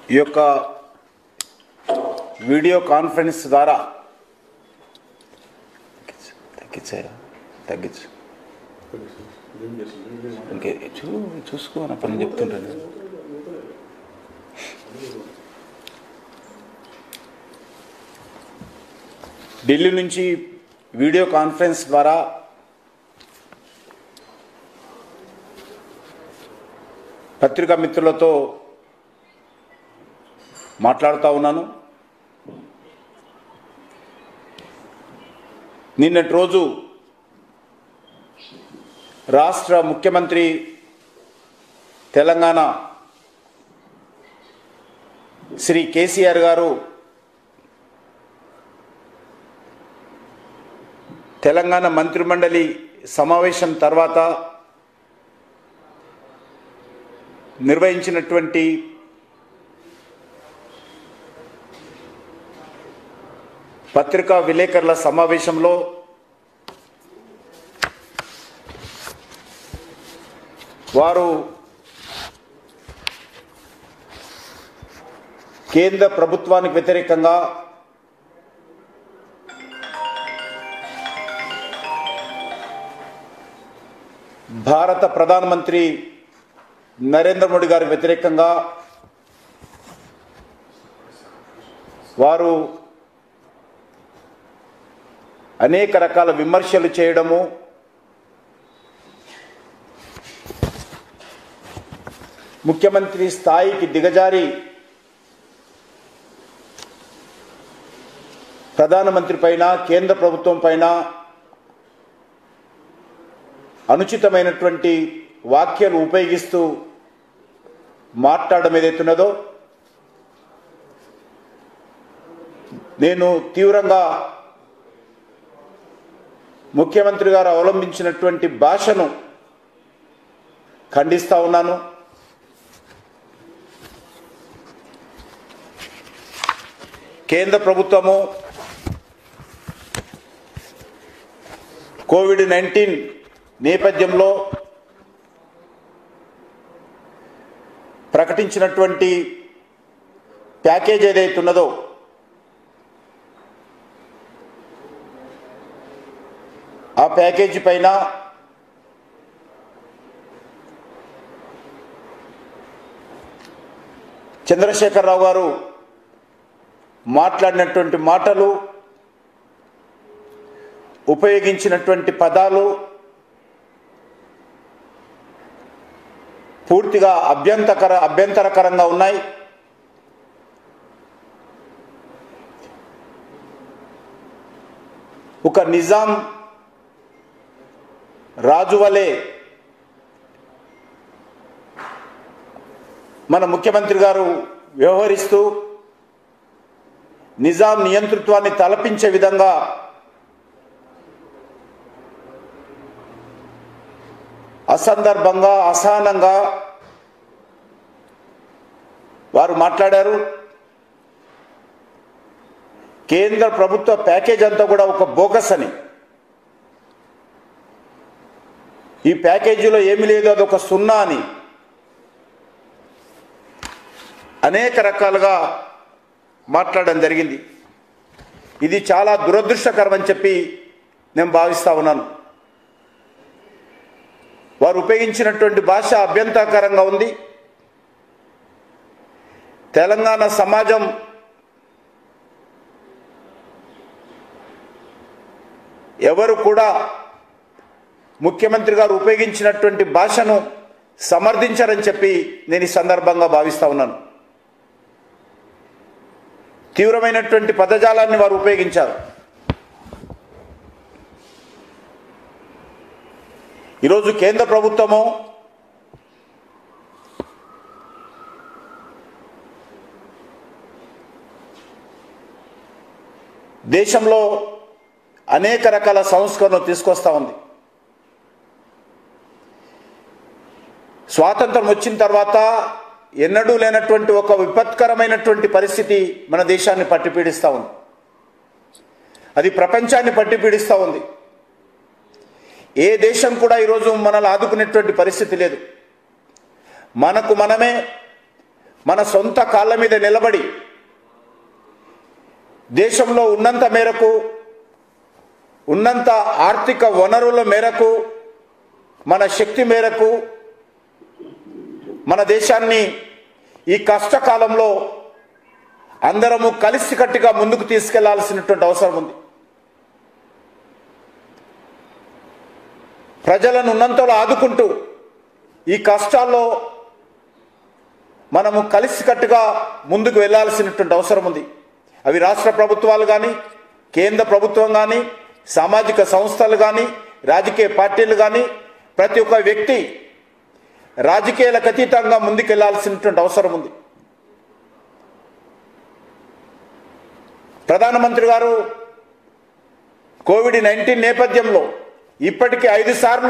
ఈ యొక్క video conference ద్వారా తగ్గించు ఇంకే చూసుకో నా పని చెప్తుంటాను. ఢిల్లీ నుంచి వీడియో కాన్ఫరెన్స్ ద్వారా పత్రికా మిత్రులతో మాట్లాడుతూ ఉన్నాను. నిన్నటి రోజు రాష్ట్ర ముఖ్యమంత్రి తెలంగాణ శ్రీ కేసీఆర్ గారు తెలంగాణ మంత్రిమండలి సమావేశం తర్వాత నిర్వహించినటువంటి పత్రికా విలేకరుల సమావేశంలో వారు కేంద్ర ప్రభుత్వానికి వ్యతిరేకంగా భారత ప్రధానమంత్రి నరేంద్ర మోడీ గారికి వ్యతిరేకంగా వారు అనేక రకాల విమర్శలు చేయడము, ముఖ్యమంత్రి స్థాయికి దిగజారి ప్రధానమంత్రి పైన కేంద్ర ప్రభుత్వం పైన అనుచితమైనటువంటి వాక్యాలు ఉపయోగిస్తూ మాట్లాడడం ఏదైతున్నదో నేను తీవ్రంగా ముఖ్యమంత్రి గారు అవలంబించినటువంటి భాషను ఖండిస్తూ ఉన్నాను. కేంద్ర ప్రభుత్వము కోవిడ్-19 నేపథ్యంలో ప్రకటించినటువంటి ప్యాకేజ్ ఏదైతున్నదో ఆ ప్యాకేజీ పైన చంద్రశేఖరరావు గారు మాట్లాడినటువంటి మాటలు, ఉపయోగించినటువంటి పదాలు పూర్తిగా అభ్యంతరకరంగా ఉన్నాయి. ఒక నిజాం రాజు వలె మన ముఖ్యమంత్రి గారు వ్యవహరిస్తూ నిజాం నియంతృత్వాన్ని తలపించే విధంగా అసందర్భంగా అసహనంగా వారు మాట్లాడారు. కేంద్ర ప్రభుత్వ ప్యాకేజ్ అంతా కూడా ఒక బోగస్ అని, ఈ ప్యాకేజీలో ఏమీ లేదు, అదొక సున్నా అని అనేక రకాలుగా మాట్లాడడం జరిగింది. ఇది చాలా దురదృష్టకరం అని చెప్పి నేను భావిస్తా ఉన్నాను. వారు ఉపయోగించినటువంటి భాష అభ్యంతరకరంగా ఉంది. తెలంగాణ సమాజం ఎవరు కూడా ముఖ్యమంత్రి గారు ఉపయోగించినటువంటి భాషను సమర్థించారని చెప్పి నేను ఈ సందర్భంగా భావిస్తా ఉన్నాను. తీవ్రమైనటువంటి పదజాలాన్ని వారు ఉపయోగించారు. ఈరోజు కేంద్ర ప్రభుత్వము దేశంలో అనేక రకాల సంస్కరణలు తీసుకొస్తా ఉంది. స్వాతంత్రం వచ్చిన తర్వాత ఎన్నడూ లేనటువంటి ఒక విపత్కరమైనటువంటి పరిస్థితి మన దేశాన్ని పట్టిపీడిస్తూ ఉంది. అది ప్రపంచాన్ని పట్టిపీడిస్తూ ఉంది. ఏ దేశం కూడా ఈరోజు మనల్ని ఆదుకునేటువంటి పరిస్థితి లేదు. మనకు మనమే మన సొంత కాళ్ళ మీద నిలబడి దేశంలో ఉన్నంత మేరకు, ఉన్నంత ఆర్థిక వనరుల మేరకు, మన శక్తి మేరకు మన దేశాన్ని ఈ కష్టకాలంలో అందరము కలిసికట్టుగా ముందుకు తీసుకెళ్లాల్సినటువంటి అవసరం ఉంది. ప్రజలను ఉన్నంతలో ఆదుకుంటూ ఈ కష్టాల్లో మనము కలిసికట్టుగా ముందుకు వెళ్లాల్సినటువంటి అవసరం ఉంది. అవి రాష్ట్ర ప్రభుత్వాలు కానీ, కేంద్ర ప్రభుత్వం కానీ, సామాజిక సంస్థలు కానీ, రాజకీయ పార్టీలు కానీ, ప్రతి ఒక్క వ్యక్తి రాజకీయాలకు అతీతంగా ముందుకెళ్లాల్సినటువంటి అవసరం ఉంది. ప్రధానమంత్రి గారు కోవిడ్-19 నేపథ్యంలో ఇప్పటికీ 5 సార్లు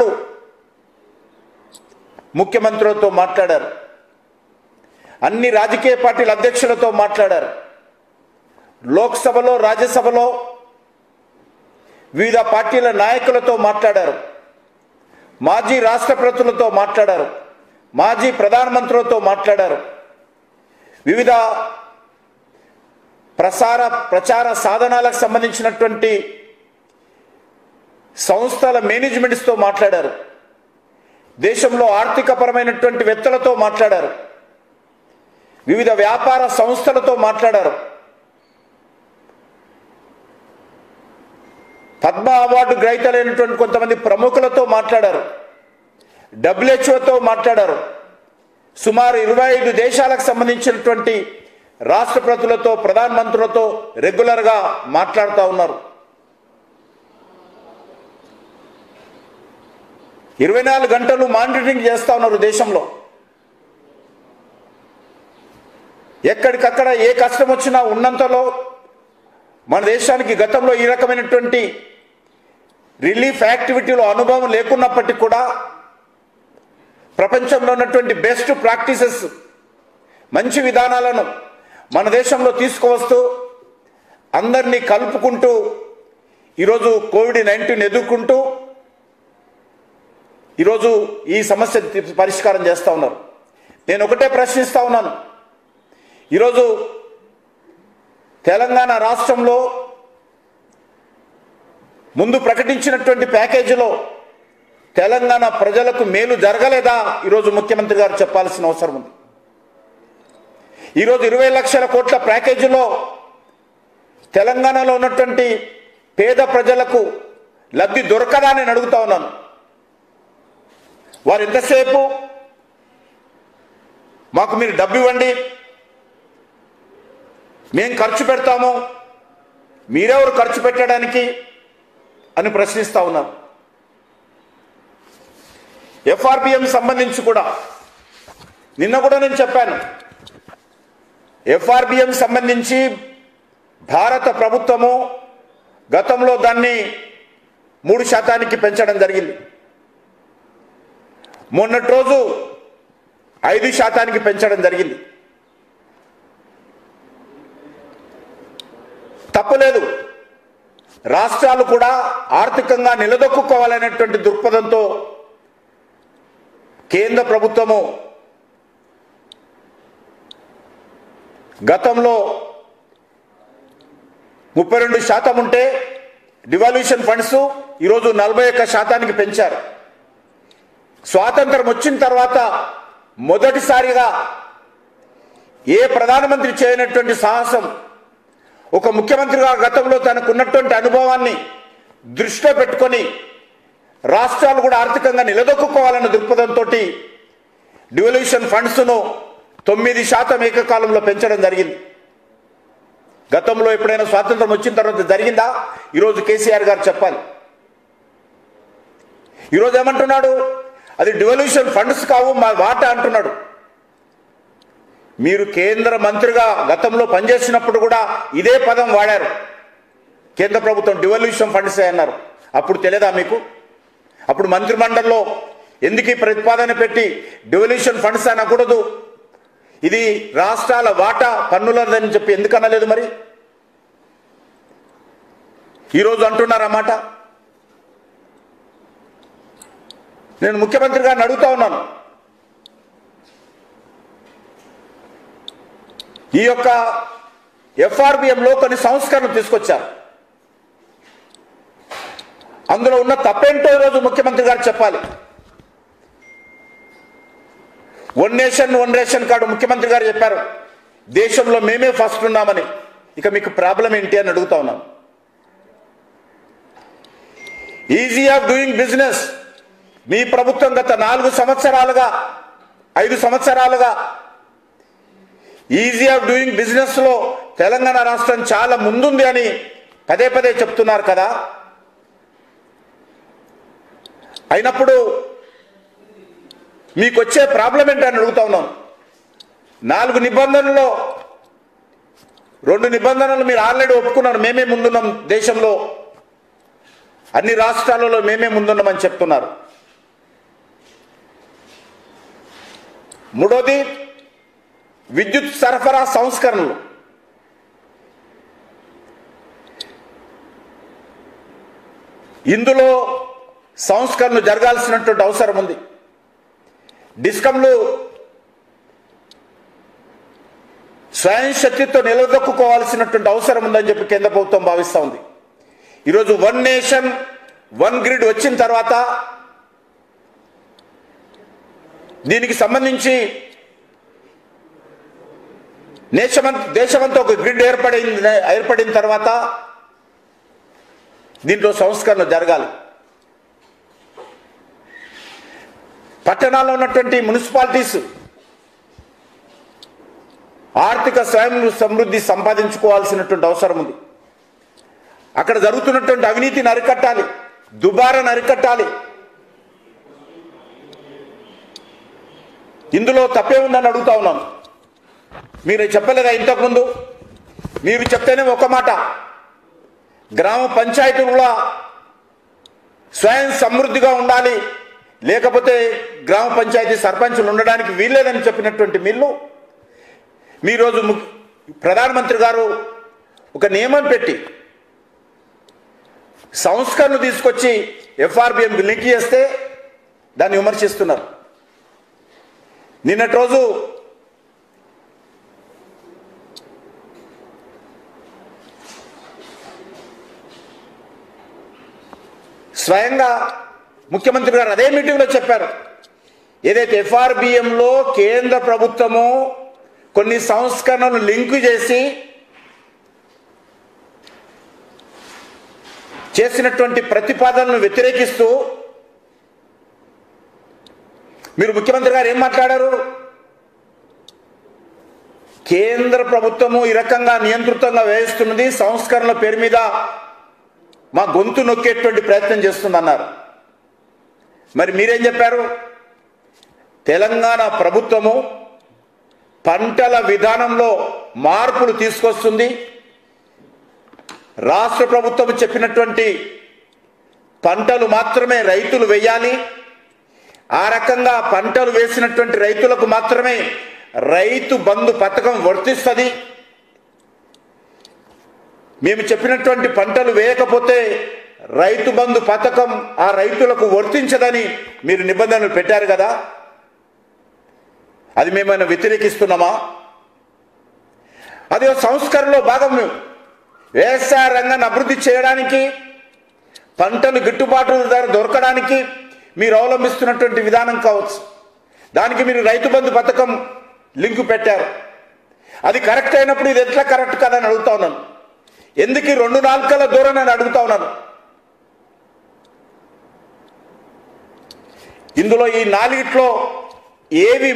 ముఖ్యమంత్రులతో మాట్లాడారు. అన్ని రాజకీయ పార్టీల అధ్యక్షులతో మాట్లాడారు. లోక్సభలో, రాజ్యసభలో వివిధ పార్టీల నాయకులతో మాట్లాడారు. మాజీ రాష్ట్రపతులతో మాట్లాడారు. మాజీ ప్రధానమంత్రులతో మాట్లాడారు. వివిధ ప్రచార సాధనాలకు సంబంధించినటువంటి సంస్థల మేనేజ్మెంట్స్తో మాట్లాడారు. దేశంలో ఆర్థికపరమైనటువంటి వేత్తలతో మాట్లాడారు. వివిధ వ్యాపార సంస్థలతో మాట్లాడారు. పద్మ అవార్డు గ్రహీతలైనటువంటి కొంతమంది ప్రముఖులతో మాట్లాడారు. WHOతో మాట్లాడారు. సుమారు 25 దేశాలకు సంబంధించినటువంటి రాష్ట్రపతులతో, ప్రధానమంత్రులతో రెగ్యులర్గా మాట్లాడుతూ ఉన్నారు. 24 గంటలు మానిటరింగ్ చేస్తూ ఉన్నారు. దేశంలో ఎక్కడికక్కడ ఏ కష్టం వచ్చినా ఉన్నంతలో మన దేశానికి గతంలో ఈ రకమైనటువంటి రిలీఫ్ యాక్టివిటీలో అనుభవం లేకున్నప్పటికీ కూడా ప్రపంచంలో ఉన్నటువంటి బెస్ట్ ప్రాక్టీసెస్, మంచి విధానాలను మన దేశంలో తీసుకువస్తూ అందరినీ కలుపుకుంటూ ఈరోజు కోవిడ్-19 ఎదుర్కొంటూ ఈరోజు ఈ సమస్య పరిష్కారం చేస్తూ ఉన్నారు. నేను ఒకటే ప్రశ్నిస్తూ ఉన్నాను. ఈరోజు తెలంగాణ రాష్ట్రంలో ముందు ప్రకటించినటువంటి ప్యాకేజీలో తెలంగాణ ప్రజలకు మేలు జరగలేదా? ఈరోజు ముఖ్యమంత్రి గారు చెప్పాల్సిన అవసరం ఉంది. ఈరోజు 20 లక్షల కోట్ల ప్యాకేజీలో తెలంగాణలో ఉన్నటువంటి పేద ప్రజలకు లబ్ధి దొరకదా అని అడుగుతా ఉన్నాను. వారు ఎంతసేపు మాకు మీరు డబ్బు ఇవ్వండి, మేం ఖర్చు పెడతాము, మీరెవరు ఖర్చు పెట్టడానికి అని ప్రశ్నిస్తూ ఉన్నారు. FRBM సంబంధించి కూడా నిన్న కూడా నేను చెప్పాను. FRBM సంబంధించి భారత ప్రభుత్వము గతంలో దాన్ని 3% పెంచడం జరిగింది. మొన్నటి రోజు 5% పెంచడం జరిగింది. తప్పలేదు. రాష్ట్రాలు కూడా ఆర్థికంగా నిలదొక్కుకోవాలనేటువంటి దృక్పథంతో కేంద్ర ప్రభుత్వము గతంలో 32% ఉంటే డివాల్యూషన్ ఫండ్స్ ఈరోజు 41% పెంచారు. స్వాతంత్రం వచ్చిన తర్వాత మొదటిసారిగా ఏ ప్రధానమంత్రి చేయనటువంటి సాహసం ఒక ముఖ్యమంత్రిగా గతంలో తనకున్నటువంటి అనుభవాన్ని దృష్టిలో పెట్టుకొని రాష్ట్రాలు కూడా ఆర్థికంగా నిలదొక్కుకోవాలన్న దృక్పథంతో డివాల్యూషన్ ఫండ్స్ను 9% ఏకకాలంలో పెంచడం జరిగింది. గతంలో ఎప్పుడైనా స్వాతంత్రం వచ్చిన తర్వాత జరిగిందా? ఈరోజు కేసీఆర్ గారు చెప్పాలి. ఈరోజు ఏమంటున్నాడు? అది డివాల్యూషన్ ఫండ్స్ కావు, మా వాటా అంటున్నాడు. మీరు కేంద్ర మంత్రిగా గతంలో పనిచేసినప్పుడు కూడా ఇదే పదం వాడారు. కేంద్ర ప్రభుత్వం డివాల్యూషన్ ఫండ్స్ అన్నారు. అప్పుడు తెలియదా మీకు? అప్పుడు మంత్రిమండలిలో ఎందుకు ఈ ప్రతిపాదన పెట్టి డివాల్యూషన్ ఫండ్స్ అనకూడదు, ఇది రాష్ట్రాల వాటా పన్నులదని చెప్పి ఎందుకు అనలేదు? మరి ఈరోజు అంటున్నారన్నమాట. నేను ముఖ్యమంత్రి గారిని అడుగుతా ఉన్నాను, ఈ యొక్క ఎఫ్ఆర్బిఎంలో కొన్ని సంస్కరణలు తీసుకొచ్చారు. అందులో ఉన్న తప్పేంటో ఈరోజు ముఖ్యమంత్రి గారు చెప్పాలి. One nation one ration card ముఖ్యమంత్రి గారు చెప్పారు, దేశంలో మేమే ఫస్ట్ ఉన్నామని. ఇక మీకు ప్రాబ్లం ఏంటి అని అడుగుతా ఉన్నాను. ఈజీ ఆఫ్ డూయింగ్ బిజినెస్ మీ ప్రభుత్వం గత 4 సంవత్సరాలుగా 5 సంవత్సరాలుగా ఈజీ ఆఫ్ డూయింగ్ బిజినెస్ లో తెలంగాణ రాష్ట్రం చాలా ముందుంది అని పదే పదే చెప్తున్నారు కదా. అయినప్పుడు మీకు వచ్చే ప్రాబ్లం ఏంటని అడుగుతా ఉన్నాం. 4 నిబంధనల్లో 2 నిబంధనలు మీరు ఆల్రెడీ ఒప్పుకున్నారు. మేమే ముందున్నాం, దేశంలో అన్ని రాష్ట్రాలలో మేమే ముందున్నామని చెప్తున్నారు. మూడోది విద్యుత్ సరఫరా సంస్కరణలు. ఇందులో సంస్కరణలు జరగాల్సినటువంటి అవసరం ఉంది. డిస్కంలు స్వయం శక్తితో నిలదొక్కుకోవాల్సినటువంటి అవసరం ఉందని చెప్పి కేంద్ర ప్రభుత్వం భావిస్తూ ఉంది. ఈరోజు వన్ నేషన్ వన్ గ్రిడ్ వచ్చిన తర్వాత దీనికి సంబంధించి దేశమంతా ఒక గ్రిడ్ ఏర్పడిన తర్వాత దీంట్లో సంస్కరణ జరగాలి. పట్టణాల్లో ఉన్నటువంటి మున్సిపాలిటీస్ ఆర్థిక స్వయం సమృద్ధి సంపాదించుకోవాల్సినటువంటి అవసరం ఉంది. అక్కడ జరుగుతున్నటువంటి అవినీతిని అరికట్టాలి, దుబారాను అరికట్టాలి. ఇందులో తప్పే ఉందని అడుగుతా ఉన్నాను. మీరు చెప్పలేదా ఇంతకుముందు? మీరు చెప్తేనే ఒక మాట, గ్రామ పంచాయతీలు కూడా స్వయం సమృద్ధిగా ఉండాలి, లేకపోతే గ్రామ పంచాయతీ సర్పంచులు ఉండడానికి వీల్లేదని చెప్పినటువంటి మీరోజు ప్రధానమంత్రి గారు ఒక నియమం పెట్టి సంస్కరణలు తీసుకొచ్చి ఎఫ్ఆర్బిఎం లింక్ చేస్తే దాన్ని విమర్శిస్తున్నారు. నిన్నటి రోజు స్వయంగా ముఖ్యమంత్రి గారు అదే మీటింగ్లో చెప్పారు, ఏదైతే ఎఫ్ఆర్బిఎంలో కేంద్ర ప్రభుత్వము కొన్ని సంస్కరణలు లింకు చేసి చేసినటువంటి ప్రతిపాదనలను వ్యతిరేకిస్తూ మీరు ముఖ్యమంత్రి గారు ఏం మాట్లాడారు? కేంద్ర ప్రభుత్వము ఈ రకంగా నియంత్రితంగా వ్యవహరిస్తున్నది, సంస్కరణల పేరు మీద మా గొంతు నొక్కేటువంటి ప్రయత్నం చేస్తుందన్నారు. మరి మీరేం చెప్పారు? తెలంగాణ ప్రభుత్వము పంటల విధానంలో మార్పులు తీసుకొస్తుంది, రాష్ట్ర ప్రభుత్వం చెప్పినటువంటి పంటలు మాత్రమే రైతులు వేయాలి, ఆ రకంగా పంటలు వేసినటువంటి రైతులకు మాత్రమే రైతు బంధు పథకం వర్తిస్తుంది, మేము చెప్పినటువంటి పంటలు వేయకపోతే రైతు బంధు పథకం ఆ రైతులకు వర్తించదని మీరు నిబంధనలు పెట్టారు కదా, అది మేమైనా వ్యతిరేకిస్తున్నామా? అది సంస్కరణలో భాగం. వ్యవసాయ రంగాన్ని అభివృద్ధి చేయడానికి, పంటలు గిట్టుబాటు ధర దొరకడానికి మీరు అవలంబిస్తున్నటువంటి విధానం కావచ్చు, దానికి మీరు రైతు బంధు పథకం లింకు పెట్టారు. అది కరెక్ట్ అయినప్పుడు ఇది ఎట్లా కరెక్ట్ కాదని అడుగుతా ఉన్నాను. ఎందుకు 2 నాలుకల దూరం అని అడుగుతా ఉన్నాను. ఇందులో ఈ 4ట్లో ఏవి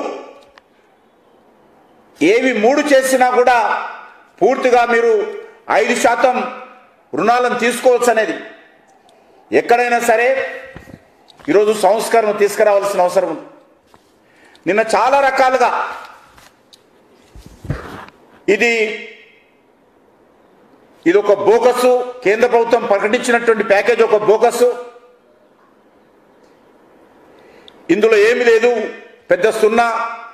మూడు చేసినా కూడా పూర్తిగా మీరు 5% రుణాలను తీసుకోవచ్చు అనేది. ఎక్కడైనా సరే ఈరోజు సంస్కరణ తీసుకురావాల్సిన అవసరం ఉంది. నిన్న చాలా రకాలుగా ఇది ఒక బోగసు, కేంద్ర ప్రభుత్వం ప్రకటించినటువంటి ప్యాకేజ్ ఒక బోగసు, ఇందులో ఏమీ లేదు, పెద్ద సున్నా,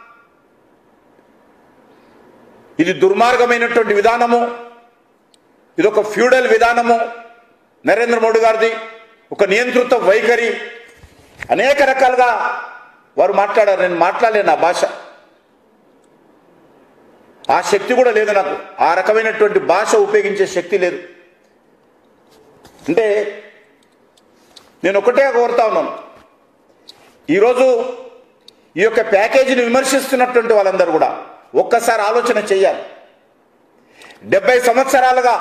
ఇది దుర్మార్గమైనటువంటి విధానము, ఇది ఒక ఫ్యూడల్ విధానము, నరేంద్ర మోడీ గారిది ఒక నియంత్రిత వైఖరి, అనేక రకాలుగా వారు మాట్లాడారు. నేను మాట్లాడలేను ఆ భాష. ఆ శక్తి కూడా లేదు నాకు, ఆ రకమైనటువంటి భాష ఉపయోగించే శక్తి లేదు. అంటే నేను ఒకటే కోరుతా ఉన్నాను, ఈరోజు ఈ యొక్క ప్యాకేజీని విమర్శిస్తున్నటువంటి వాళ్ళందరూ కూడా ఒక్కసారి ఆలోచన చేయాలి. 70 సంవత్సరాలుగా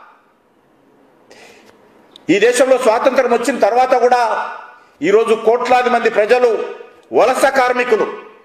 ఈ దేశంలో స్వాతంత్రం వచ్చిన తర్వాత కూడా ఈరోజు కోట్లాది మంది ప్రజలు, వలస కార్మికులు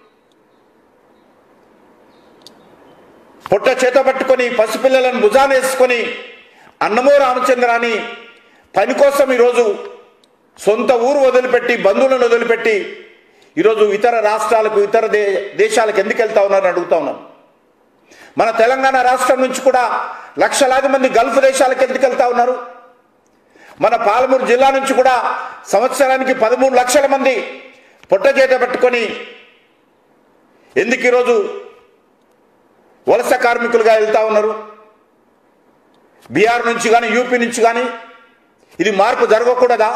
పొట్ట చేత పట్టుకొని పసిపిల్లలను భుజాన వేసుకొని అన్నమో రామచంద్ర అని పని కోసం ఈరోజు సొంత ఊరు వదిలిపెట్టి, బంధువులను వదిలిపెట్టి ఈరోజు ఇతర రాష్ట్రాలకు, ఇతర దేశాలకు ఎందుకు వెళ్తా ఉన్నారని అడుగుతా ఉన్నాను. మన తెలంగాణ రాష్ట్రం నుంచి కూడా లక్షలాది మంది గల్ఫ్ దేశాలకు ఎందుకు వెళ్తా ఉన్నారు? మన పాలమూరు జిల్లా నుంచి కూడా సంవత్సరానికి 13 లక్షల మంది పొట్ట చేత పట్టుకొని ఎందుకు ఈరోజు వలస కార్మికులుగా వెళ్తా ఉన్నారు? బీహార్ నుంచి కానీ, యూపీ నుంచి కానీ. ఇది మార్పు జరగకూడదా?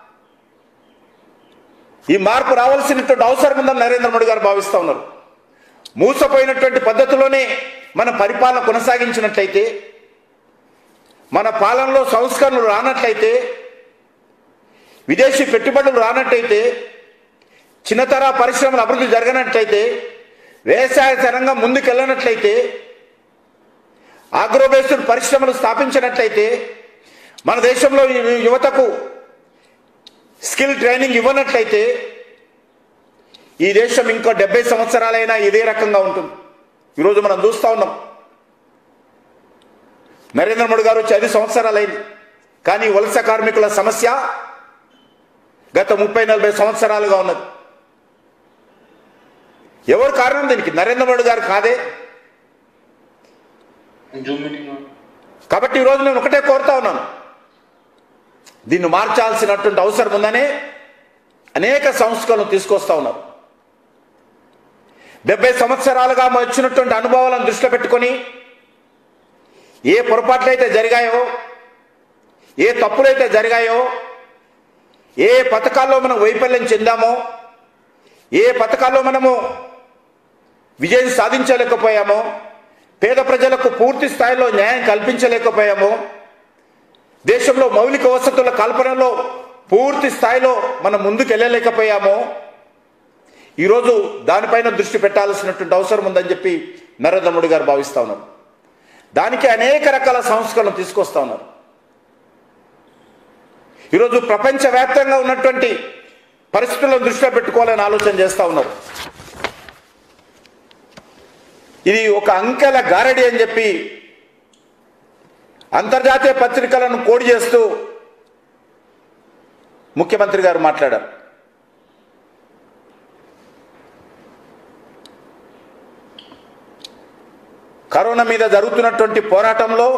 ఈ మార్పు రావాల్సినటువంటి అవసరం ఉందని నరేంద్ర మోడీ గారు భావిస్తూ ఉన్నారు. మూసపోయినటువంటి పద్ధతిలోనే మన పరిపాలన కొనసాగించినట్లయితే, మన పాలనలో సంస్కరణలు రానట్లయితే, విదేశీ పెట్టుబడులు రానట్లయితే, చిన్నతర పరిశ్రమల అభివృద్ధి జరగనట్లయితే, వ్యవసాయ రంగం ముందుకెళ్ళనట్లయితే, ఆగ్రోబేస్డ్ పరిశ్రమలు స్థాపించినట్లయితే, మన దేశంలో యువతకు స్కిల్ ట్రైనింగ్ ఇవ్వనట్లయితే ఈ దేశం ఇంకో 70 సంవత్సరాలైనా ఇదే రకంగా ఉంటుంది. ఈరోజు మనం చూస్తూ ఉన్నాం, నరేంద్ర మోడీ గారు వచ్చి 5 సంవత్సరాలైంది, కానీ వలస కార్మికుల సమస్య గత 30-40 సంవత్సరాలుగా ఉన్నది. ఎవరు కారణం దీనికి? నరేంద్ర మోడీ గారు కాదే. కాబట్టి ఈరోజు నేను ఒకటే కోరుతా ఉన్నాను, దీన్ని మార్చాల్సినటువంటి అవసరం ఉందనే అనేక సంస్కరణలు తీసుకొస్తా ఉన్నారు. 70 సంవత్సరాలుగా వచ్చినటువంటి అనుభవాలను దృష్టిలో పెట్టుకొని ఏ పొరపాట్లయితే జరిగాయో, ఏ తప్పులైతే జరిగాయో, ఏ పథకాల్లో మనం వైఫల్యం చెందామో, ఏ పథకాల్లో మనము విజయం సాధించలేకపోయామో, పేద ప్రజలకు పూర్తి స్థాయిలో న్యాయం కల్పించలేకపోయామో, దేశంలో మౌలిక వసతుల కల్పనలో పూర్తి స్థాయిలో మనం ముందుకు వెళ్ళలేకపోయామో, ఈరోజు దానిపైన దృష్టి పెట్టాల్సినటువంటి అవసరం ఉందని చెప్పి నరేంద్ర మోడీ గారు భావిస్తూ ఉన్నారు. దానికి అనేక రకాల సంస్కరణలు తీసుకొస్తా ఉన్నారు. ఈరోజు ప్రపంచవ్యాప్తంగా ఉన్నటువంటి పరిస్థితులను దృష్టిలో పెట్టుకోవాలని ఆలోచన చేస్తూ ఉన్నారు. ఇది ఒక అంకెల గారడి అని చెప్పి అంతర్జాతీయ పత్రికలను కోడి చేస్తూ ముఖ్యమంత్రి గారు మాట్లాడారు. కరోనా మీద జరుగుతున్నటువంటి పోరాటంలో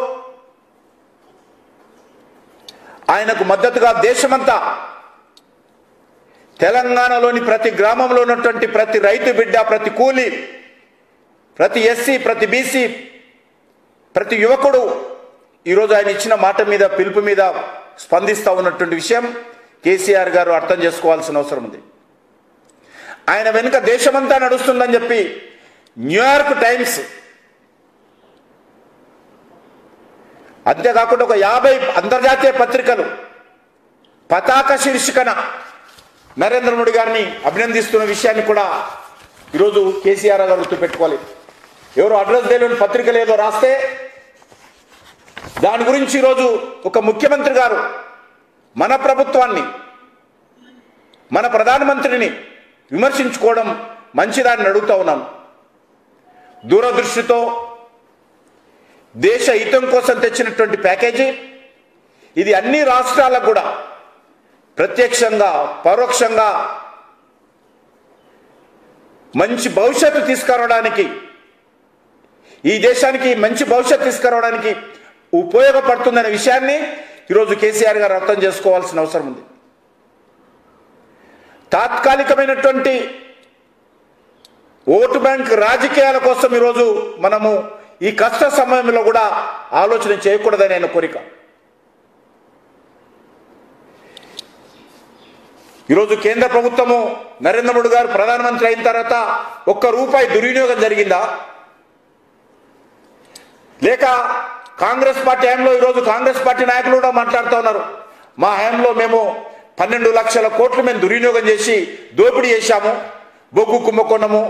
ఆయనకు మద్దతుగా దేశమంతా, తెలంగాణలోని ప్రతి గ్రామంలో ఉన్నటువంటి ప్రతి రైతు బిడ్డ, ప్రతి కూలి, ప్రతి ఎస్సీ, ప్రతి బీసీ, ప్రతి యువకుడు ఈరోజు ఆయన ఇచ్చిన మాట మీద, పిలుపు మీద స్పందిస్తూ ఉన్నటువంటి విషయం కేసీఆర్ గారు అర్థం చేసుకోవాల్సిన అవసరం ఉంది. ఆయన వెనుక దేశమంతా నడుస్తుందని చెప్పి న్యూయార్క్ టైమ్స్, అంతేకాకుండా ఒక 50 అంతర్జాతీయ పత్రికలు పతాక శీర్షికన నరేంద్ర మోడీ గారిని అభినందిస్తున్న విషయాన్ని కూడా ఈరోజు కేసీఆర్ గారు గుర్తుపెట్టుకోవాలి. ఎవరు అడ్రస్ తెలియని పత్రికలు ఏదో రాస్తే దాని గురించి ఈరోజు ఒక ముఖ్యమంత్రి గారు మన ప్రభుత్వాన్ని, మన ప్రధానమంత్రిని విమర్శించుకోవడం మంచిదాన్ని అడుగుతూ ఉన్నాను. దూరదృష్టితో దేశ హితం కోసం తెచ్చినటువంటి ప్యాకేజీ ఇది అన్ని రాష్ట్రాలకు కూడా ప్రత్యక్షంగా, పరోక్షంగా మంచి భవిష్యత్తు తీసుకురావడానికి, ఈ దేశానికి మంచి భవిష్యత్తు తీసుకురావడానికి ఉపయోగపడుతుందనే విషయాన్ని ఈరోజు కేసీఆర్ గారు అర్థం చేసుకోవాల్సిన అవసరం ఉంది. తాత్కాలికమైనటువంటి ఓటు బ్యాంక్ రాజకీయాల కోసం ఈరోజు మనము ఈ కష్ట సమయంలో కూడా ఆలోచన చేయకూడదని ఆయన కోరిక. ఈరోజు కేంద్ర ప్రభుత్వము, నరేంద్ర మోడీ గారు ప్రధానమంత్రి అయిన తర్వాత ఒక్క రూపాయి దుర్వినియోగం జరిగిందా? లేక కాంగ్రెస్ పార్టీ హయాంలో ఈరోజు కాంగ్రెస్ పార్టీ నాయకులు కూడా మాట్లాడుతూ ఉన్నారు, మా హయాంలో మేము 12 లక్షల కోట్లు మేము దుర్వినియోగం చేసి దోపిడీ చేశాము, బొగ్గు కుంభకోణము,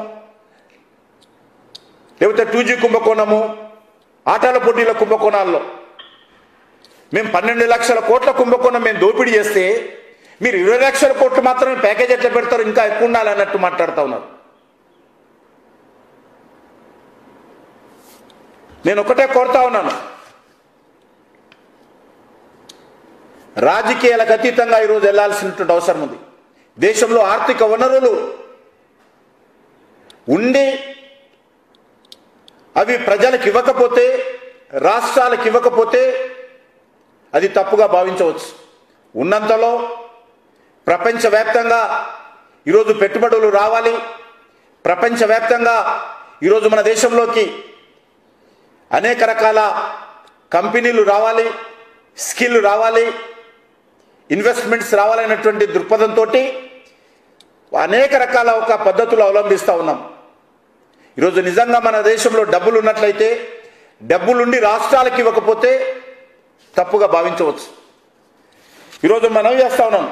లేకపోతే 2G కుంభకోణము, ఆటల పోటీల కుంభకోణాల్లో మేము 12 లక్షల కోట్ల కుంభకోణం మేము దోపిడీ చేస్తే మీరు 20 లక్షల కోట్లు మాత్రమే ప్యాకేజ్ ఎట్లా పెడతారు, ఇంకా ఎక్కువ ఉండాలి అన్నట్టు మాట్లాడుతూ ఉన్నారు. నేను ఒకటే కోరుతా ఉన్నాను, రాజకీయాలకు అతీతంగా ఈరోజు వెళ్లాల్సినటువంటి అవసరం ఉంది. దేశంలో ఆర్థిక వనరులు ఉండి అవి ప్రజలకు ఇవ్వకపోతే, రాష్ట్రాలకు ఇవ్వకపోతే అది తప్పుగా భావించవచ్చు. ఉన్నంతలో ప్రపంచవ్యాప్తంగా ఈరోజు పెట్టుబడులు రావాలి, ప్రపంచవ్యాప్తంగా ఈరోజు మన దేశంలోకి అనేక రకాల కంపెనీలు రావాలి, స్కిల్ రావాలి, ఇన్వెస్ట్మెంట్స్ రావాలనేటువంటి దృక్పథంతో అనేక రకాల ఒక పద్ధతులు అవలంబిస్తూ ఉన్నాం. ఈరోజు నిజంగా మన దేశంలో డబ్బులు ఉన్నట్లయితే డబ్బులుండి రాష్ట్రాలకు ఇవ్వకపోతే తప్పుగా భావించవచ్చు. ఈరోజు మనం చేస్తూ ఉన్నాం,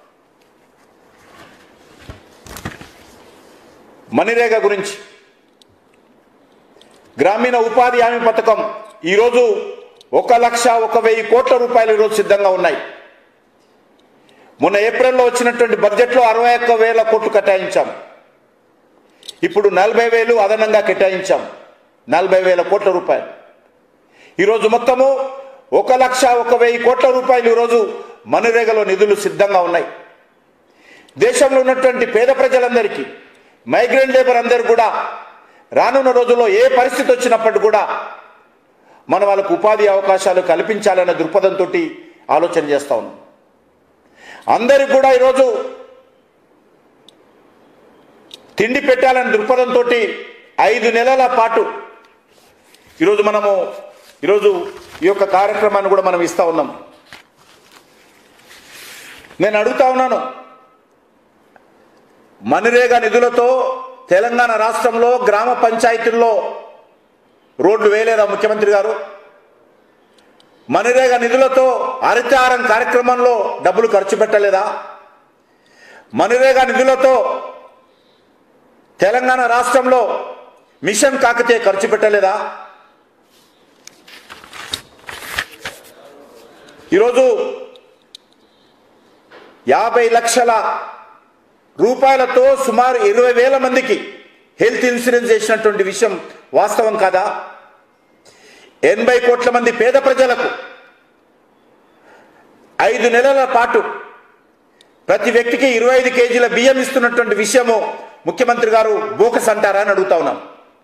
మనరేగా గురించి, గ్రామీణ ఉపాధి హామీ పథకం ఈరోజు 1,01,000 కోట్ల రూపాయలు ఈరోజు సిద్ధంగా ఉన్నాయి. మొన్న ఏప్రిల్లో వచ్చినటువంటి బడ్జెట్లో 61,000 కోట్లు కేటాయించాం. ఇప్పుడు 40,000 అదనంగా కేటాయించాం, 40,000 కోట్ల రూపాయలు. ఈరోజు మొత్తము 1,01,000 కోట్ల రూపాయలు ఈరోజు మనరేగాలో నిధులు సిద్ధంగా ఉన్నాయి. దేశంలో ఉన్నటువంటి పేద ప్రజలందరికీ, మైగ్రెంట్ లేబర్ అందరూ కూడా రానున్న రోజుల్లో ఏ పరిస్థితి వచ్చినప్పటికీ కూడా మనం వాళ్ళకు ఉపాధి అవకాశాలు కల్పించాలనే దృక్పథంతో ఆలోచన చేస్తూ ఉన్నాం. అందరికి కూడా ఈరోజు తిండి పెట్టాలనే దృక్పథంతో 5 నెలల పాటు ఈరోజు ఈ యొక్క కార్యక్రమాన్ని కూడా మనం ఇస్తా ఉన్నాం. నేను అడుగుతా ఉన్నాను, మనరేగా నిధులతో తెలంగాణ రాష్ట్రంలో గ్రామ పంచాయతీల్లో రోడ్లు వేయలేదా ముఖ్యమంత్రి గారు? మనరేగా నిధులతో హరితహారం కార్యక్రమంలో డబ్బులు ఖర్చు పెట్టలేదా? మనరేగా నిధులతో తెలంగాణ రాష్ట్రంలో మిషన్ కాకతీయ ఖర్చు పెట్టలేదా? ఈరోజు 50 లక్షల రూపాయలతో సుమారు 20,000 మందికి హెల్త్ ఇన్సూరెన్స్ చేసినటువంటి విషయం వాస్తవం కాదా? 80 కోట్ల మంది పేద ప్రజలకు 5 నెలల పాటు ప్రతి వ్యక్తికి 25 కేజీల బియ్యం ఇస్తున్నటువంటి విషయము ముఖ్యమంత్రి గారు బోకస్ అంటారా అని అడుగుతా ఉన్నాం.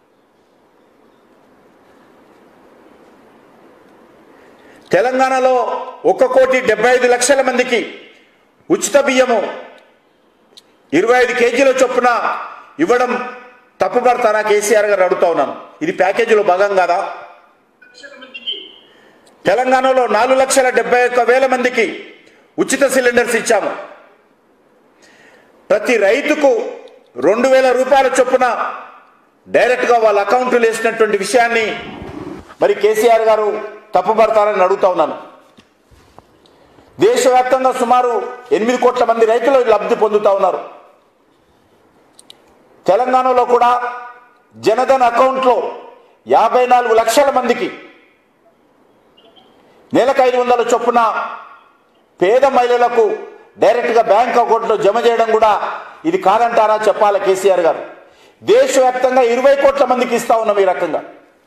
తెలంగాణలో 1,75,00,000 మందికి ఉచిత బియ్యము 25 కేజీల చొప్పున ఇవ్వడం తప్పుపడతారా కేసీఆర్ గారు అడుగుతా ఉన్నాను. ఇది ప్యాకేజీలో భాగం కాదా? తెలంగాణలో 4,71,000 మందికి ఉచిత సిలిండర్స్ ఇచ్చాము. ప్రతి రైతుకు 2,000 రూపాయల చొప్పున డైరెక్ట్గా వాళ్ళ అకౌంట్లు వేసినటువంటి విషయాన్ని మరి కేసీఆర్ గారు తప్పుపడతారని అడుగుతా ఉన్నాను. దేశవ్యాప్తంగా సుమారు 8 కోట్ల మంది రైతులు లబ్ధి పొందుతా ఉన్నారు. తెలంగాణలో కూడా జనధన్ అకౌంట్లో 54 లక్షల మందికి నెలకు 500 చొప్పున పేద మహిళలకు డైరెక్ట్గా బ్యాంక్ అకౌంట్లో జమ చేయడం కూడా ఇది కాదంటారా చెప్పాలి కేసీఆర్ గారు. దేశవ్యాప్తంగా 20 కోట్ల మందికి ఇస్తా ఉన్నాం. ఈ రకంగా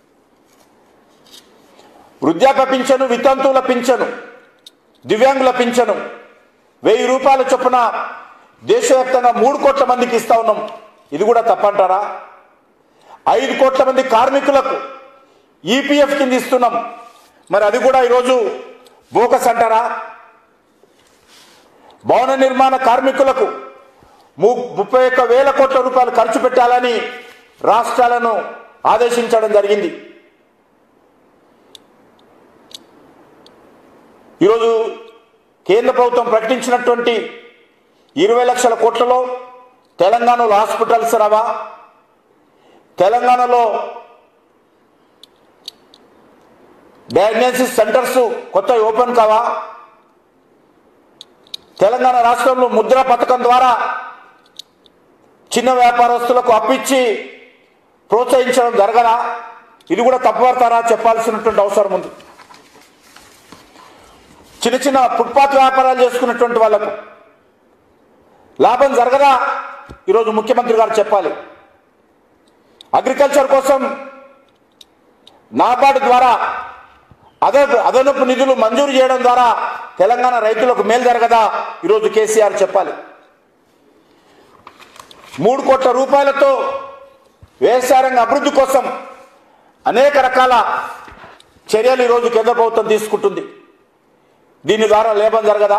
వృద్ధాప్య పింఛను, వితంతువుల పింఛను, దివ్యాంగుల పింఛను 1000 రూపాయల చొప్పున దేశవ్యాప్తంగా 3 కోట్ల మందికి ఇస్తా ఉన్నాం. ఇది కూడా తప్పంటారా? 5 కోట్ల మంది కార్మికులకు ఈపీఎఫ్ కింద ఇస్తున్నాం. మరి అది కూడా ఈరోజు బోకస్ అంటారా? భవన నిర్మాణ కార్మికులకు 31,000 కోట్ల రూపాయలు ఖర్చు పెట్టాలని రాష్ట్రాలను ఆదేశించడం జరిగింది. ఈరోజు కేంద్ర ప్రభుత్వం ప్రకటించినటువంటి 20 లక్షల కోట్లలో తెలంగాణలో హాస్పిటల్స్ రావా? తెలంగాణలో డయాగ్నోసిస్ సెంటర్స్ కొత్త ఓపెన్ కావా? తెలంగాణ రాష్ట్రంలో ముద్ర పథకం ద్వారా చిన్న వ్యాపారస్తులకు అప్పిచ్చి ప్రోత్సహించడం జరగదా? ఇది కూడా తప్పుపడతారా చెప్పాల్సినటువంటి అవసరం ఉంది. చిన్న చిన్న ఫుట్పాత్ వ్యాపారాలు చేసుకున్నటువంటి వాళ్ళకు లాభం జరగదా? ఈరోజు ముఖ్యమంత్రి గారు చెప్పాలి. అగ్రికల్చర్ కోసం నాబార్డు ద్వారా అదనపు నిధులు మంజూరు చేయడం ద్వారా తెలంగాణ రైతులకు మేలు జరగదా? ఈరోజు కేసీఆర్ చెప్పాలి. 3 కోట్ల రూపాయలతో వ్యవసాయ రంగ అభివృద్ధి కోసం అనేక రకాల చర్యలు ఈరోజు కేంద్ర ప్రభుత్వం తీసుకుంటుంది. దీని ద్వారా లాభం జరగదా?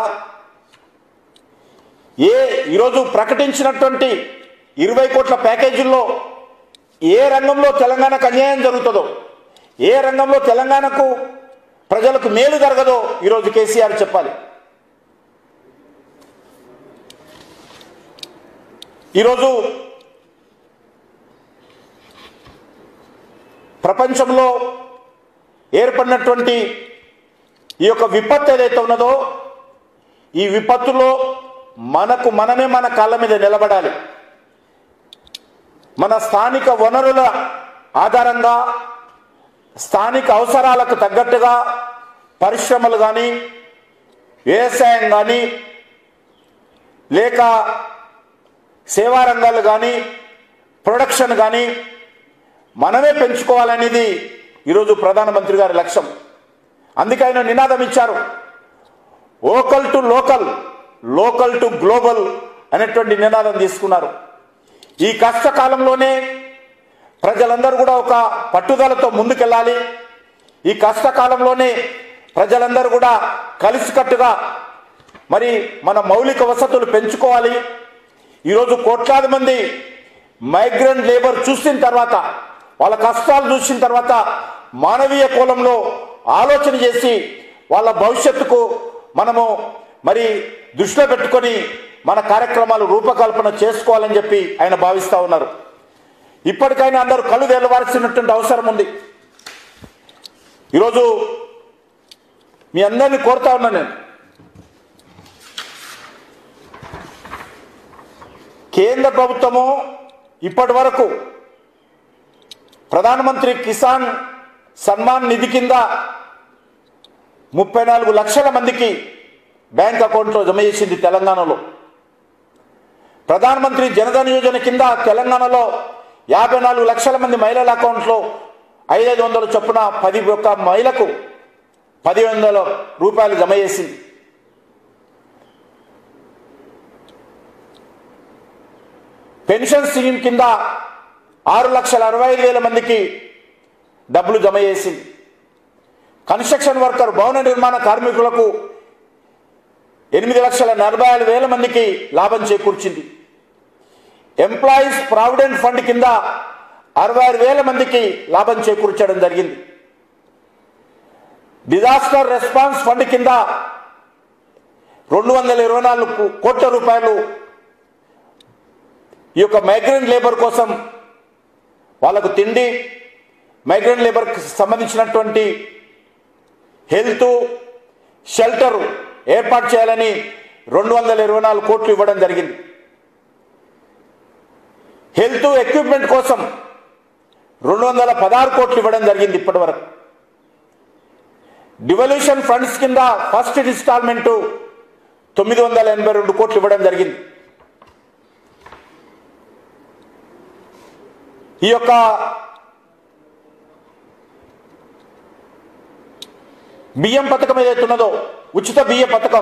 ఈరోజు ప్రకటించినటువంటి 20 కోట్ల ప్యాకేజీల్లో ఏ రంగంలో తెలంగాణకు అన్యాయం జరుగుతుందో, ఏ రంగంలో తెలంగాణకు ప్రజలకు మేలు జరగదో ఈరోజు కేసీఆర్ చెప్పాలి. ఈరోజు ప్రపంచంలో ఏర్పడినటువంటి ఈ యొక్క విపత్తు ఏదైతే ఉన్నదో, ఈ విపత్తులో మనమే మన కాళ్ళ మీద నిలబడాలి. మన స్థానిక వనరుల ఆధారంగా స్థానిక అవసరాలకు తగ్గట్టుగా పరిశ్రమలు కానీ, వ్యవసాయం కానీ, లేక సేవా రంగాలు కానీ, ప్రొడక్షన్ కానీ మనమే పెంచుకోవాలనేది ఈరోజు ప్రధానమంత్రి గారి లక్ష్యం. అందుకే ఆయన నినాదం ఇచ్చారు, vocal to local, local to global అనేటువంటి నినాదం తీసుకున్నారు. ఈ కష్టకాలంలోనే ప్రజలందరూ కూడా ఒక పట్టుదలతో ముందుకెళ్ళాలి. ఈ కష్టకాలంలోనే ప్రజలందరూ కూడా కలిసికట్టుగా మరి మన మౌలిక వసతులు పెంచుకోవాలి. ఈరోజు కోట్లాది మంది మైగ్రెంట్ లేబర్ చూసిన తర్వాత, వాళ్ళ కష్టాలు చూసిన తర్వాత మానవీయ కోణంలో ఆలోచన చేసి వాళ్ళ భవిష్యత్తుకు మనము మరి దృష్టిలో పెట్టుకొని మన కార్యక్రమాలు రూపకల్పన చేసుకోవాలని చెప్పి ఆయన భావిస్తూ ఉన్నారు. ఇప్పటికైనా అందరూ కళ్ళు తెలవాల్సినటువంటి అవసరం ఉంది. ఈరోజు మీ అందరినీ కోరుతా ఉన్నా నేను, కేంద్ర ప్రభుత్వము ఇప్పటి వరకు ప్రధానమంత్రి కిసాన్ సన్మాన్ నిధి కింద 34 లక్షల మందికి బ్యాంక్ అకౌంట్లో జమ చేసింది తెలంగాణలో. ప్రధానమంత్రి జనధన్ యోజన కింద తెలంగాణలో 54 లక్షల మంది మహిళల అకౌంట్లో 500 చొప్పున 11 మహిళకు 1,000 రూపాయలు జమ చేసింది. పెన్షన్ స్కీమ్ కింద 6,65,000 మందికి డబ్బులు జమ చేసింది. కన్స్ట్రక్షన్ వర్కర్ భవన నిర్మాణ కార్మికులకు 8,40,000 మందికి లాభం చేకూర్చింది. ఎంప్లాయీస్ ప్రావిడెంట్ ఫండ్ కింద 66,000 మందికి లాభం చేకూర్చడం జరిగింది. డిజాస్టర్ రెస్పాన్స్ ఫండ్ కింద 224 కోట్ల రూపాయలు ఈ యొక్క మైగ్రెంట్ లేబర్ కోసం వాళ్ళకు తిండి, మైగ్రెంట్ లేబర్కి సంబంధించినటువంటి హెల్త్, షెల్టర్ ఏర్పాటు చేయాలని 224 కోట్లు ఇవ్వడం జరిగింది. హెల్త్ ఎక్విప్మెంట్ కోసం 216 కోట్లు ఇవ్వడం జరిగింది ఇప్పటి వరకు. డివల్యూషన్ ఫండ్స్ కింద ఫస్ట్ ఇన్స్టాల్మెంటు 982 కోట్లు ఇవ్వడం జరిగింది. ఈ యొక్క బియ్యం పథకం ఏదైతే ఉన్నదో, ఉచిత బియ్య పథకం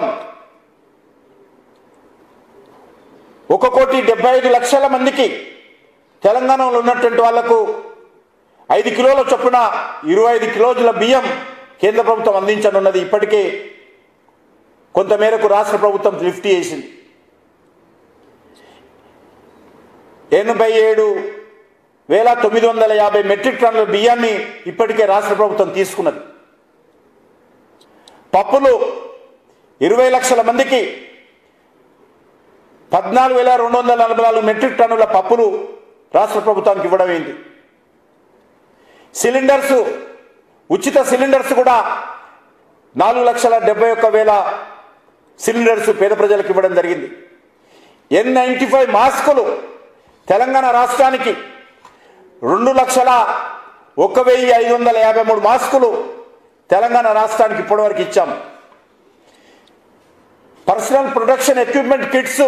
1,75,00,000 మందికి తెలంగాణలో ఉన్నటువంటి వాళ్లకు 5 కిలోల చొప్పున 25 కిలోల బియ్యం కేంద్ర ప్రభుత్వం అందించనున్నది. ఇప్పటికే కొంతమేరకు రాష్ట్ర ప్రభుత్వం లిఫ్ట్ చేసింది. 87,950 మెట్రిక్ టన్నుల బియ్యాన్ని ఇప్పటికే రాష్ట్ర ప్రభుత్వం తీసుకున్నది. పప్పులు 20 లక్షల మందికి 14,244 మెట్రిక్ టన్నుల పప్పులు రాష్ట్ర ప్రభుత్వానికి ఇవ్వడమైంది. సిలిండర్స్ ఉచిత సిలిండర్స్ కూడా 4,71,000 సిలిండర్స్ పేద ప్రజలకు ఇవ్వడం జరిగింది. N95 మాస్కులు తెలంగాణ రాష్ట్రానికి 2,01,553 మాస్కులు తెలంగాణ రాష్ట్రానికి ఇప్పటివరకు ఇచ్చాం. Personal protection equipment kits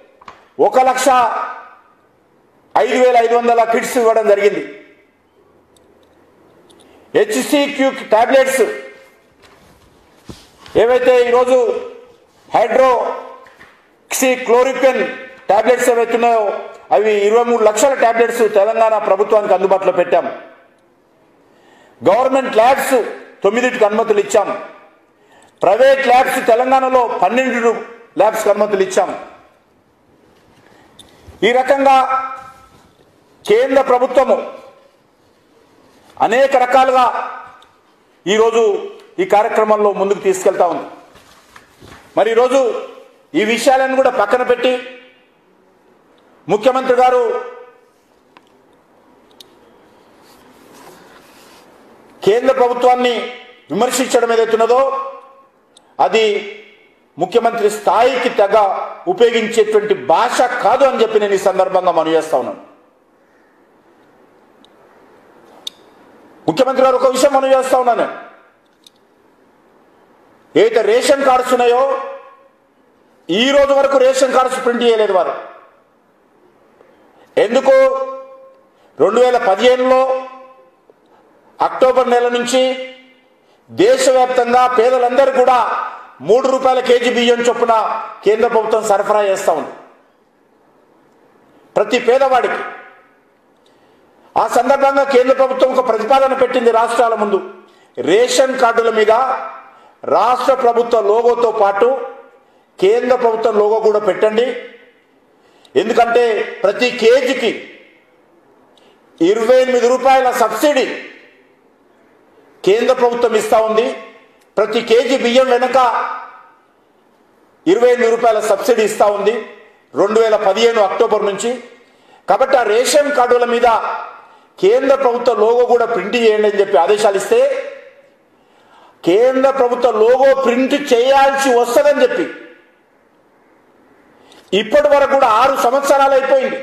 1,05,500 kits ఇవ్వడం జరిగింది. HCQ టాబ్లెట్స్ ఏవైతే ఈరోజు హైడ్రోక్సిక్లోరోక్విన్ టాబ్లెట్స్ ఏవైతే ఉన్నాయో అవి 23 లక్షల టాబ్లెట్స్ తెలంగాణ ప్రభుత్వానికి అందుబాటులో పెట్టాం. గవర్నమెంట్ ల్యాబ్స్ 9కి అనుమతులు ఇచ్చాం. ప్రైవేట్ ల్యాబ్స్ తెలంగాణలో 12 ల్యాబ్స్కి అనుమతులు ఇచ్చాం. ఈ రకంగా కేంద్ర ప్రభుత్వము అనేక రకాలుగా ఈరోజు ఈ కార్యక్రమంలో ముందుకు తీసుకెళ్తా ఉంది. మరి ఈరోజు ఈ విషయాలను కూడా పక్కన పెట్టి ముఖ్యమంత్రి గారు కేంద్ర ప్రభుత్వాన్ని విమర్శించడం ఏదైతున్నదో అది ముఖ్యమంత్రి స్థాయికి తగ్గ ఉపయోగించేటువంటి భాష కాదు అని చెప్పి నేను ఈ సందర్భంగా మనవి చేస్తా ఉన్నాను. ముఖ్యమంత్రి గారు ఒక విషయం మనవి చేస్తా ఉన్నాను. ఏదైతే రేషన్ కార్డ్స్ ఉన్నాయో ఈ రోజు వరకు రేషన్ కార్డ్స్ ప్రింట్ చేయలేదు వారు. ఎందుకు? 2015లో అక్టోబర్ నెల నుంచి దేశవ్యాప్తంగా పేదలందరూ కూడా ₹3 కేజీ బియ్యం చొప్పున కేంద్ర ప్రభుత్వం సరఫరా చేస్తూ ఉంది ప్రతి పేదవాడికి. ఆ సందర్భంగా కేంద్ర ప్రభుత్వం ఒక ప్రతిపాదన పెట్టింది రాష్ట్రాల ముందు. రేషన్ కార్డుల మీద రాష్ట్ర ప్రభుత్వ లోగోతో పాటు కేంద్ర ప్రభుత్వ లోగో కూడా పెట్టండి. ఎందుకంటే ప్రతి కేజీకి ₹28 సబ్సిడీ కేంద్ర ప్రభుత్వం ఇస్తా ఉంది. ప్రతి కేజీ బియ్యం వెనుక ₹28 సబ్సిడీ ఇస్తా ఉంది 2015 అక్టోబర్ నుంచి. కాబట్టి ఆ రేషన్ కార్డుల మీద కేంద్ర ప్రభుత్వ లోగో కూడా ప్రింట్ చేయండి అని చెప్పి ఆదేశాలు ఇస్తే కేంద్ర ప్రభుత్వ లోగో ప్రింట్ చేయాల్సి వస్తుందని చెప్పి ఇప్పటి వరకు కూడా 6 సంవత్సరాలు అయిపోయింది.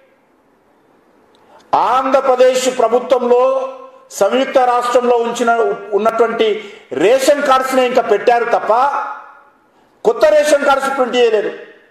ఆంధ్రప్రదేశ్ ప్రభుత్వంలో సంయుక్త రాష్ట్రంలో ఉన్నటువంటి రేషన్ కార్డ్స్ని ఇంకా పెట్టారు తప్ప కొత్త రేషన్ కార్డ్స్ ప్రింట్ చేయలేదు.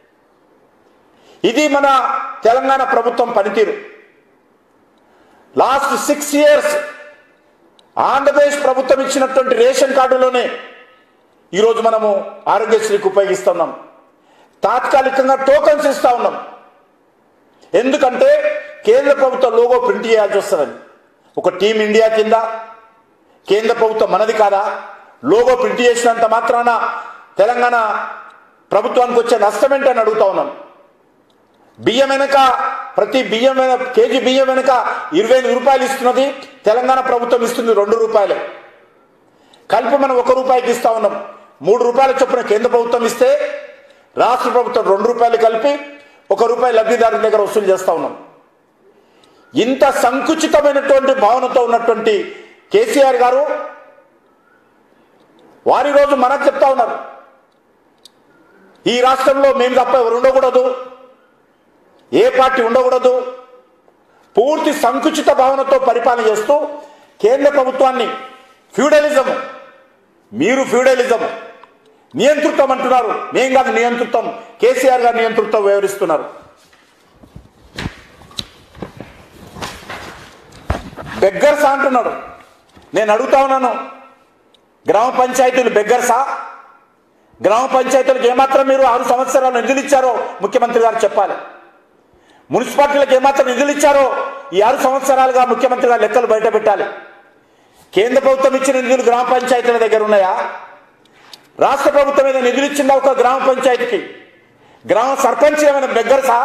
ఇది మన తెలంగాణ ప్రభుత్వం పనితీరు. లాస్ట్ 6 years ఆంధ్రప్రదేశ్ ప్రభుత్వం ఇచ్చినటువంటి రేషన్ కార్డులోనే ఈరోజు మనము ఆరోగ్యశ్రీకి ఉపయోగిస్తున్నాం. తాత్కాలికంగా టోకన్స్ ఇస్తా ఉన్నాం. ఎందుకంటే కేంద్ర ప్రభుత్వ లోగో ప్రింట్ చేయాల్సి వస్తుందని. ఒక టీం ఇండియా కింద కేంద్ర ప్రభుత్వం మనది కాదా? లోగో ప్రింట్ చేసినంత మాత్రాన తెలంగాణ ప్రభుత్వానికి వచ్చే నష్టం ఏంటని అడుగుతా ఉన్నాం. బియ్యం వెనక ప్రతి బియ్యం కేజీ బియ్యం వెనక ₹28 ఇస్తున్నది, తెలంగాణ ప్రభుత్వం ఇస్తుంది ₹2. కలిపి మనం ₹1 ఇస్తా ఉన్నాం. ₹3 చొప్పున కేంద్ర ప్రభుత్వం ఇస్తే రాష్ట్ర ప్రభుత్వం ₹2 కలిపి ₹1 లబ్ధిదారుల దగ్గర వసూలు చేస్తా ఉన్నాం. ఇంత సంకుచితమైనటువంటి భావనతో ఉన్నటువంటి కేసీఆర్ గారు వారి రోజు మనకు చెప్తా ఉన్నారు, ఈ రాష్ట్రంలో మేము తప్ప ఎవరు ఉండకూడదు, ఏ పార్టీ ఉండకూడదు. పూర్తి సంకుచిత భావనతో పరిపాలన చేస్తూ కేంద్ర ప్రభుత్వాన్ని ఫ్యూడలిజం, మీరు ఫ్యూడలిజం నియంతృత్వం అంటున్నారు. మేం కాదు నియంతృత్వం, కేసీఆర్ గారు నియంతృత్వం వ్యవహరిస్తున్నారు. బెగ్గర్సా అంటున్నాడు. నేను అడుగుతా ఉన్నాను, గ్రామ పంచాయతీలు బెగ్గర్సా? గ్రామ పంచాయతీలకు ఏమాత్రం మీరు 6 సంవత్సరాలు నిధులు ఇచ్చారో ముఖ్యమంత్రి గారు చెప్పాలి. మున్సిపాలిటీలకు ఏమాత్రం నిధులు ఇచ్చారో ఈ 6 సంవత్సరాలుగా ముఖ్యమంత్రి గారు లెక్కలు బయట పెట్టాలి. కేంద్ర ప్రభుత్వం ఇచ్చిన నిధులు గ్రామ పంచాయతీల దగ్గర ఉన్నాయా? రాష్ట్ర ప్రభుత్వం ఏదైనా నిధులు ఇచ్చిందా ఒక గ్రామ పంచాయతీకి? గ్రామ సర్పంచ్ ఏమైనా బెగ్గర్సా?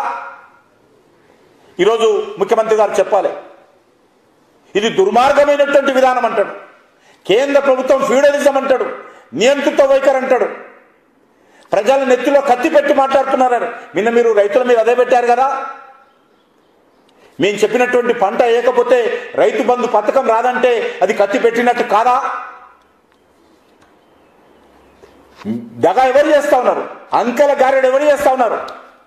ఈరోజు ముఖ్యమంత్రి గారు చెప్పాలి. ఇది దుర్మార్గమైనటువంటి విధానం అంటాడు. కేంద్ర ప్రభుత్వం ఫ్యూడలిజం అంటాడు, నియంత్రిత వైఖరి అంటాడు. ప్రజల నెత్తిలో కత్తి పెట్టి మాట్లాడుతున్నారు. నిన్న మీరు రైతుల మీద అదే పెట్టారు కదా. మేము చెప్పినటువంటి పంట వేయకపోతే రైతు బంధు పథకం రాదంటే అది కత్తి పెట్టినట్టు కాదా? దగా ఎవరు చేస్తా ఉన్నారు? అంకెల గారెడు ఎవరు చేస్తా ఉన్నారు?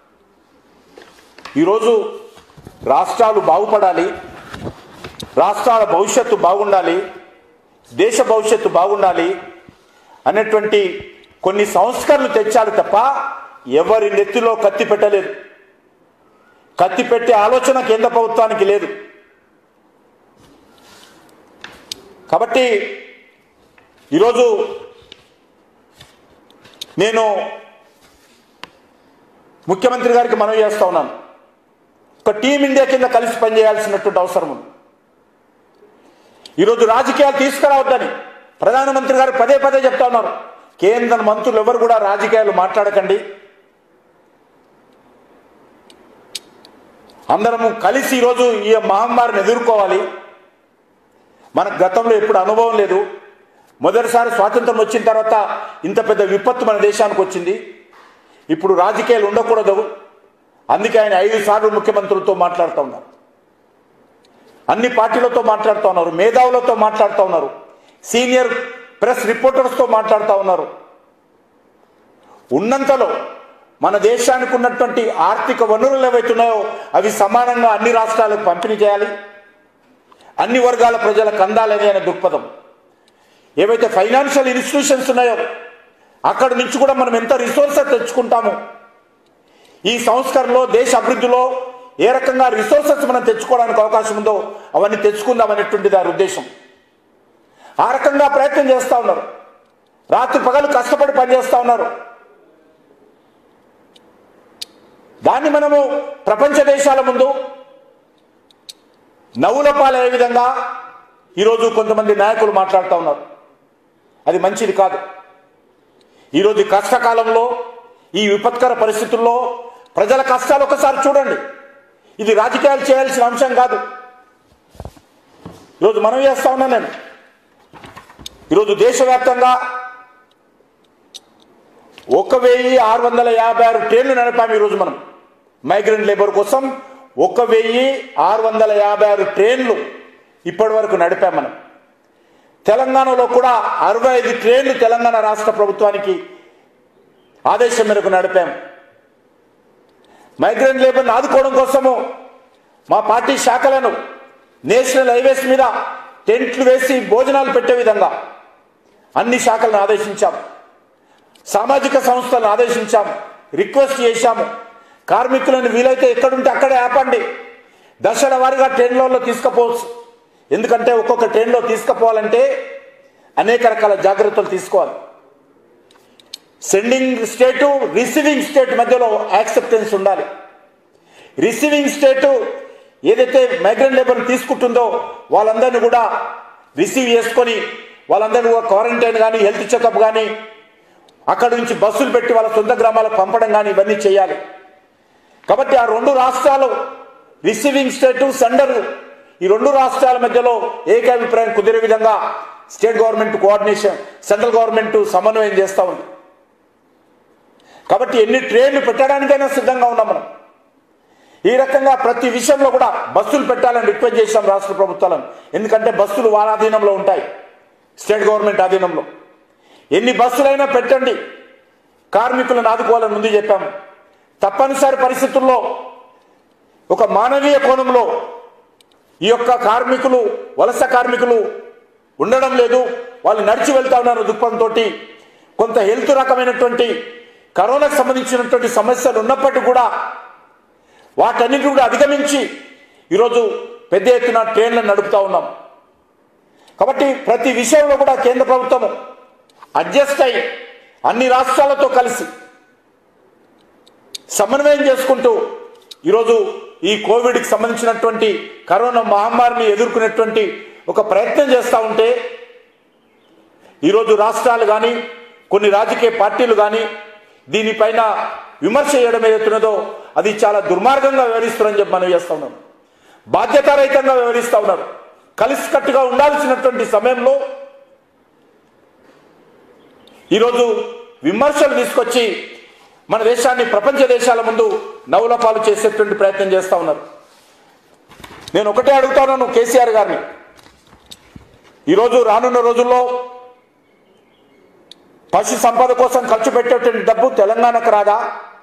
ఈరోజు రాష్ట్రాలు బాగుపడాలి, రాష్ట్రాల భవిష్యత్తు బాగుండాలి, దేశ భవిష్యత్తు బాగుండాలి అనేటువంటి కొన్ని సంస్కరణలు తెచ్చాలి తప్ప ఎవరి నెత్తిలో కత్తి పెట్టలేదు. కత్తి పెట్టే ఆలోచన కేంద్ర ప్రభుత్వానికి లేదు. కాబట్టి ఈరోజు నేను ముఖ్యమంత్రి గారికి మనవి చేస్తా ఉన్నాను, ఒక టీమిండియా కింద కలిసి పనిచేయాల్సినటువంటి అవసరం ఉంది. ఈరోజు రాజకీయాలు తీసుకురావద్దని ప్రధానమంత్రి గారు పదే పదే చెప్తా ఉన్నారు. కేంద్ర మంత్రులు ఎవరు కూడా రాజకీయాలు మాట్లాడకండి, అందరము కలిసి ఈరోజు ఈ మహమ్మారిని ఎదుర్కోవాలి. మనకు గతంలో ఎప్పుడు అనుభవం లేదు. మొదటిసారి స్వాతంత్రం వచ్చిన తర్వాత ఇంత పెద్ద విపత్తు మన దేశానికి వచ్చింది. ఇప్పుడు రాజకీయాలు ఉండకూడదు, అందుకే ఆయన 5 సార్లు ముఖ్యమంత్రులతో మాట్లాడుతూ ఉన్నారు, అన్ని పార్టీలతో మాట్లాడుతూ ఉన్నారు, మేధావులతో మాట్లాడుతూ ఉన్నారు, సీనియర్ ప్రెస్ రిపోర్టర్స్తో మాట్లాడుతూ ఉన్నారు. ఉన్నంతలో మన దేశానికి ఉన్నటువంటి ఆర్థిక వనరులు ఏవైతున్నాయో అవి సమానంగా అన్ని రాష్ట్రాలకు పంపిణీ చేయాలి, అన్ని వర్గాల ప్రజలకు అందాలని అనే దృక్పథం. ఏవైతే ఫైనాన్షియల్ ఇన్స్టిట్యూషన్స్ ఉన్నాయో అక్కడి నుంచి కూడా మనం ఎంత రిసోర్సెస్ తెచ్చుకుంటాము, ఈ సంస్కరణలో దేశ అభివృద్ధిలో ఏ రకంగా రిసోర్సెస్ మనం తెచ్చుకోవడానికి అవకాశం ఉందో అవన్నీ తెచ్చుకుందాం అనేటువంటిది వారి ఉద్దేశం. ఆ రకంగా ప్రయత్నం చేస్తూ ఉన్నారు, రాత్రి పగలు కష్టపడి పనిచేస్తూ ఉన్నారు. దాన్ని మనము ప్రపంచ దేశాల ముందు నవ్వుల పాలయ్యే విధంగా ఈరోజు కొంతమంది నాయకులు మాట్లాడుతూ ఉన్నారు. అది మంచిది కాదు. ఈరోజు కష్టకాలంలో, ఈ విపత్కర పరిస్థితుల్లో ప్రజల కష్టాలు ఒకసారి చూడండి. ఇది రాజకీయాలు చేయాల్సిన అంశం కాదు. ఈరోజు మనం చేస్తా ఉన్నాను నేను, ఈరోజు దేశవ్యాప్తంగా 1656 ట్రైన్లు నడిపాము. ఈరోజు మనం మైగ్రెంట్ లేబర్ కోసం 1656 ట్రైన్లు ఇప్పటి వరకు నడిపాం. మనం తెలంగాణలో కూడా 65 ట్రైన్లు తెలంగాణ రాష్ట్ర ప్రభుత్వానికి ఆదేశం మేరకు నడిపాం. మైగ్రెంట్ లేబర్ని ఆదుకోవడం కోసము మా పార్టీ శాఖలను నేషనల్ హైవేస్ మీద టెంట్లు వేసి భోజనాలు పెట్టే విధంగా అన్ని శాఖలను ఆదేశించాం, సామాజిక సంస్థలను ఆదేశించాం, రిక్వెస్ట్ చేశాము. కార్మికులను వీలైతే ఎక్కడుంటే అక్కడే ఆపండి, దశల వారీగా ట్రైన్లలో తీసుకుపోవచ్చు. ఎందుకంటే ఒక్కొక్క ట్రైన్లో తీసుకుపోవాలంటే అనేక రకాల జాగ్రత్తలు తీసుకోవాలి. సెండింగ్ స్టేటు, రిసీవింగ్ స్టేట్ మధ్యలో యాక్సెప్టెన్స్ ఉండాలి. రిసీవింగ్ స్టేటు ఏదైతే మైగ్రెంట్ లేబర్ని తీసుకుంటుందో వాళ్ళందరినీ కూడా రిసీవ్ చేసుకొని వాళ్ళందరినీ కూడా క్వారంటైన్ కానీ, హెల్త్ చెకప్ కానీ, అక్కడి నుంచి బస్సులు పెట్టి వాళ్ళ సొంత గ్రామాలకు పంపడం కానీ ఇవన్నీ చేయాలి. కాబట్టి ఆ 2 రాష్ట్రాలు, రిసీవింగ్ స్టేటు, సెండర్, ఈ 2 రాష్ట్రాల మధ్యలో ఏకాభిప్రాయం కుదిరే విధంగా state government coordination, central government సమన్వయం చేస్తూ ఉంది. కాబట్టి ఎన్ని ట్రైన్లు పెట్టడానికైనా సిద్ధంగా ఉన్నాం మనం. ఈ రకంగా ప్రతి విషయంలో కూడా బస్సులు పెట్టాలని రిక్వెస్ట్ చేశాం రాష్ట్ర ప్రభుత్వాలను. ఎందుకంటే బస్సులు వాళ్ళ ఆధీనంలో ఉంటాయి, స్టేట్ గవర్నమెంట్ ఆధీనంలో. ఎన్ని బస్సులైనా పెట్టండి, కార్మికులను ఆదుకోవాలని ముందు చెప్పాము. తప్పనిసరి పరిస్థితుల్లో ఒక మానవీయ కోణంలో ఈ యొక్క కార్మికులు, వలస కార్మికులు ఉండడం లేదు, వాళ్ళు నడిచి వెళ్తా ఉన్నారు దుఃఖంతో. కొంత హెల్త్ రకమైనటువంటి కరోనాకు సంబంధించినటువంటి సమస్యలు ఉన్నప్పటికీ కూడా వాటన్నిటి కూడా అధిగమించి ఈరోజు పెద్ద ఎత్తున ట్రైన్లను నడుపుతా ఉన్నాం. కాబట్టి ప్రతి విషయంలో కూడా కేంద్ర ప్రభుత్వం అడ్జస్ట్ అయ్యి అన్ని రాష్ట్రాలతో కలిసి సమన్వయం చేసుకుంటూ ఈరోజు ఈ కోవిడ్కి సంబంధించినటువంటి కరోనా మహమ్మారిని ఎదుర్కొనేటువంటి ఒక ప్రయత్నం చేస్తూ ఉంటే ఈరోజు రాష్ట్రాలు కానీ, కొన్ని రాజకీయ పార్టీలు కానీ దీనిపైన విమర్శ చేయడం ఏదైతున్నదో అది చాలా దుర్మార్గంగా వ్యవహరిస్తున్నారని చెప్పి మనం చేస్తూ ఉన్నాం. బాధ్యతారహితంగా వ్యవహరిస్తూ ఉన్నారు. కలిసికట్టుగా ఉండాల్సినటువంటి సమయంలో ఈరోజు విమర్శలు తీసుకొచ్చి మన దేశాన్ని ప్రపంచ దేశాల ముందు నవ్వుల పాలు చేసేటువంటి ప్రయత్నం చేస్తూ ఉన్నారు. నేను ఒకటే అడుగుతాను కేసీఆర్ గారిని, ఈరోజు రానున్న రోజుల్లో పశు సంపద కోసం ఖర్చు పెట్టేటువంటి డబ్బు తెలంగాణకు రాదా?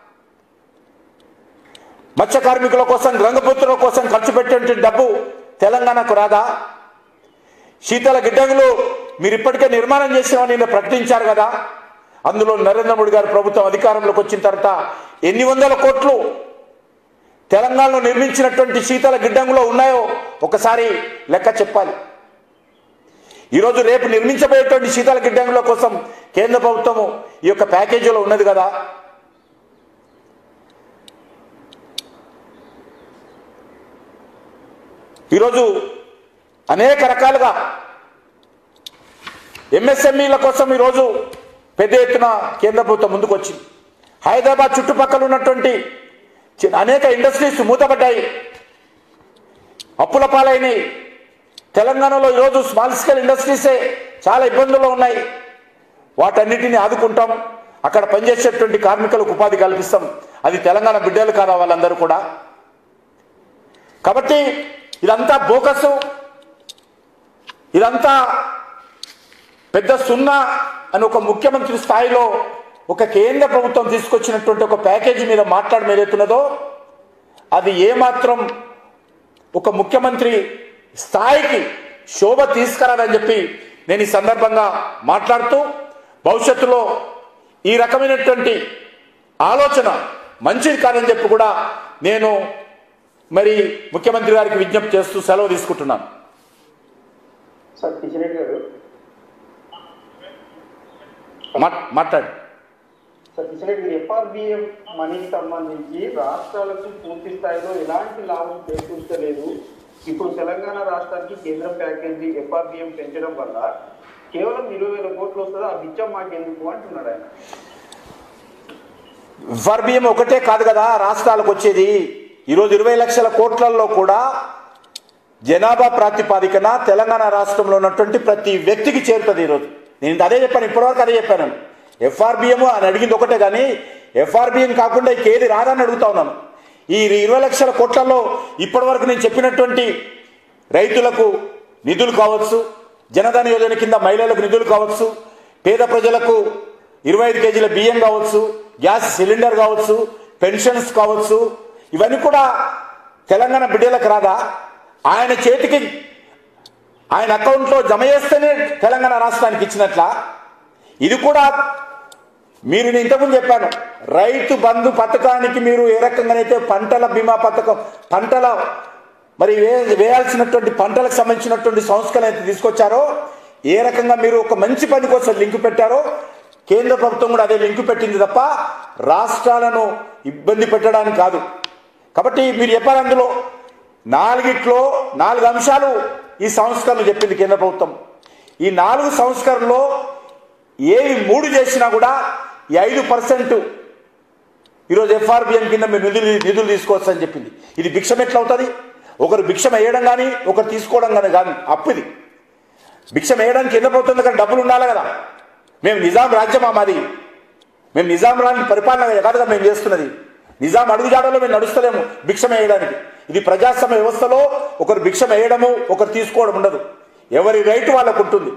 మత్స్య కార్మికుల కోసం, రంగపుత్రుల కోసం ఖర్చు పెట్టేటువంటి డబ్బు తెలంగాణకు రాదా? శీతల గిడ్డంగులు మీరు ఇప్పటికే నిర్మాణం చేసామని నిన్న ప్రకటించారు కదా, అందులో నరేంద్ర మోడీ గారు ప్రభుత్వం అధికారంలోకి వచ్చిన తర్వాత ఎన్ని వందల కోట్లు తెలంగాణలో నిర్మించినటువంటి శీతల గిడ్డంగులో ఉన్నాయో ఒకసారి లెక్క చెప్పాలి. ఈరోజు రేపు నిర్మించబోయేటువంటి శీతల గిడ్డంగుల కోసం కేంద్ర ప్రభుత్వము ఈ యొక్క ప్యాకేజీలో ఉన్నది కదా. ఈరోజు అనేక రకాలుగా ఎంఎస్ఎంఈల కోసం ఈరోజు పెద్ద ఎత్తున కేంద్ర ప్రభుత్వం ముందుకు వచ్చింది. హైదరాబాద్ చుట్టుపక్కల ఉన్నటువంటి అనేక ఇండస్ట్రీస్ మూతపడ్డాయి, అప్పుల పాలైనవి. తెలంగాణలో ఈరోజు స్మాల్ స్కేల్ ఇండస్ట్రీసే చాలా ఇబ్బందుల్లో ఉన్నాయి. వాటన్నిటిని ఆదుకుంటాం, అక్కడ పనిచేసేటువంటి కార్మికులకు ఉపాధి కల్పిస్తాం. అది తెలంగాణ బిడ్డలు కాదా వాళ్ళందరూ కూడా? కాబట్టి ఇదంతా బోకసు, ఇదంతా పెద్ద సున్నా అని ఒక ముఖ్యమంత్రి స్థాయిలో ఒక కేంద్ర ప్రభుత్వం తీసుకొచ్చినటువంటి ఒక ప్యాకేజీ మీద మాట్లాడడం ఏదైతున్నదో అది ఏమాత్రం ఒక ముఖ్యమంత్రి స్థాయికి శోభ తీసుకురాదని చెప్పి నేను ఈ సందర్భంగా మాట్లాడుతూ, భవిష్యత్తులో ఈ రకమైనటువంటి ఆలోచన మంచిది కాదని చెప్పి కూడా నేను మరి ముఖ్యమంత్రి గారికి విజ్ఞప్తి చేస్తూ సెలవు తీసుకుంటున్నాను. సార్ కిషన్ రెడ్డి గారు మాట్లాడు. సార్ కిషన్ రెడ్డి గారు, ఎఫ్ఆర్బిఎం మనీకి సంబంధించి రాష్ట్రాలకు పూర్తి స్థాయిలో ఎలాంటి లాభం చేకూర్చలేదు. ఇప్పుడు తెలంగాణ రాష్ట్రానికి కేంద్ర ప్యాకేజీ ఎఫ్ఆర్బిఎం పెంచడం వల్ల కేవలం 20,000 కోట్లు వస్తుంది, ఆ బిచ్చం మాకెందుకు అంటున్నాడు ఆయన. ఎఫ్ఆర్బిఎం ఒకటే కాదు కదా రాష్ట్రాలకు వచ్చేది. ఈరోజు 20 లక్షల కోట్లలో కూడా జనాభా ప్రాతిపాదికన తెలంగాణ రాష్ట్రంలో ఉన్నటువంటి ప్రతి వ్యక్తికి చేరుతుంది. ఈరోజు నేను అదే చెప్పాను, ఇప్పటివరకు అదే చెప్పాను. ఎఫ్ఆర్బిఎం అని అడిగింది ఒకటే, కానీ ఎఫ్ఆర్బిఎం కాకుండా ఇంకేది రాదని అడుగుతా ఉన్నాను. ఈ 20 లక్షల కోట్లలో ఇప్పటివరకు నేను చెప్పినటువంటి రైతులకు నిధులు కావచ్చు, జనధన యోజన కింద మహిళలకు నిధులు కావచ్చు, పేద ప్రజలకు 25 కేజీల బియ్యం కావచ్చు, గ్యాస్ సిలిండర్ కావచ్చు, పెన్షన్స్ కావచ్చు, ఇవన్నీ కూడా తెలంగాణ బిడ్డలకు రాదా? ఆయన చేతికి ఆయన అకౌంట్లో జమ చేస్తేనే తెలంగాణ రాష్ట్రానికి ఇచ్చినట్ల. ఇది కూడా మీరు నేను ఇంతకుముందు చెప్పాను, రైతు బంధు పథకానికి మీరు ఏ రకంగానైతే పంటల బీమా పథకం, పంటల మరి వేయాల్సినటువంటి పంటలకు సంబంధించినటువంటి సంస్కరణ అయితే తీసుకొచ్చారో, ఏ రకంగా మీరు ఒక మంచి పని కోసం లింకు పెట్టారో కేంద్ర ప్రభుత్వం కూడా అదే లింకు పెట్టింది తప్ప రాష్ట్రాలను ఇబ్బంది పెట్టడానికి కాదు. కాబట్టి మీరు చెప్పారు, అందులో 4 అంశాలు ఈ సంస్కరణ చెప్పింది కేంద్ర ప్రభుత్వం. ఈ 4 సంస్కరణలో ఏవి 3 చేసినా కూడా ఈ 5% ఈరోజు ఎఫ్ఆర్బిఎం కింద మీరు నిధులు తీసుకోవచ్చు అని చెప్పింది. ఇది భిక్షం ఎట్లా అవుతుంది? ఒకరు భిక్షం వేయడం కానీ ఒకరు తీసుకోవడం కానీ కాదు, అప్పు. ఇది భిక్షం వేయడానికి కేంద్ర ప్రభుత్వం దగ్గర డబ్బులు ఉండాలి కదా. మేము నిజాం రాజ్యమా మాది? మేము నిజాం రాని పరిపాలన కాదుగా మేము చేస్తున్నది. నిజాం అడుగుజాడలో మేము నడుస్తలేము భిక్షం వేయడానికి. ఇది ప్రజాస్వామ్య వ్యవస్థలో ఒకరు భిక్షం వేయడము ఒకరు తీసుకోవడం ఉండదు, ఎవరి రైట్ వాళ్ళకు ఉంటుంది.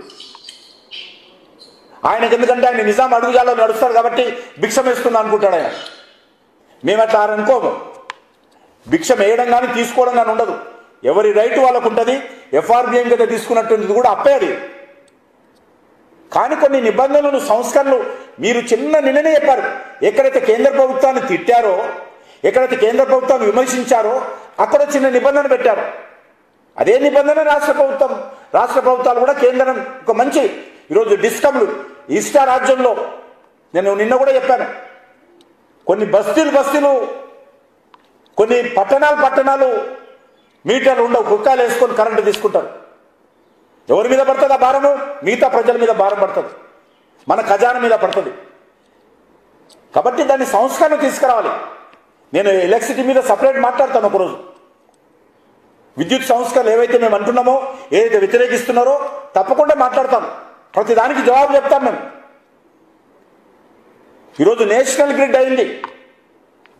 ఆయనకు ఎందుకంటే ఆయన నిజాం అడుగుజాడలో నడుస్తారు కాబట్టి భిక్షం వేస్తుంది అనుకుంటాడు ఆయన. మేము అట్లా అనుకోము. భిక్షం వేయడం కానీ తీసుకోవడం కానీ ఉండదు, ఎవరి రైట్ వాళ్ళకు ఉంటుంది. ఎఫ్ఆర్బిఎం కింద తీసుకున్నటువంటిది కూడా అప్పేది. కానీ కొన్ని నిబంధనలు, సంస్కరణలు మీరు చిన్న నిన్ననే చెప్పారు. ఎక్కడైతే కేంద్ర ప్రభుత్వాన్ని తిట్టారో, ఎక్కడైతే కేంద్ర ప్రభుత్వాన్ని విమర్శించారో అక్కడ చిన్న నిబంధన పెట్టారు. అదే నిబంధన రాష్ట్ర ప్రభుత్వాలు కూడా కేంద్రం ఒక మంచి ఈరోజు డిస్కమ్లు ఇష్టా రాజ్యంలో నేను నిన్న కూడా చెప్పాను, కొన్ని బస్తీలు కొన్ని పట్టణాలు మీటర్లు ఉండవు, కుక్కాలు వేసుకొని కరెంటు తీసుకుంటారు. ఎవరి మీద పడుతుంది ఆ భారము? మిగతా ప్రజల మీద భారం పడుతుంది, మన ఖజానా మీద పడుతుంది. కాబట్టి దాన్ని సంస్కరణ తీసుకురావాలి. నేను ఎలక్ట్రిసిటీ మీద సపరేట్ మాట్లాడతాను ఒకరోజు. విద్యుత్ సంస్కరణలు ఏవైతే మేము అంటున్నామో, ఏదైతే వ్యతిరేకిస్తున్నారో తప్పకుండా మాట్లాడతాను. ప్రతి దానికి జవాబు చెప్తాను మేము. ఈరోజు నేషనల్ గ్రిడ్ అయింది.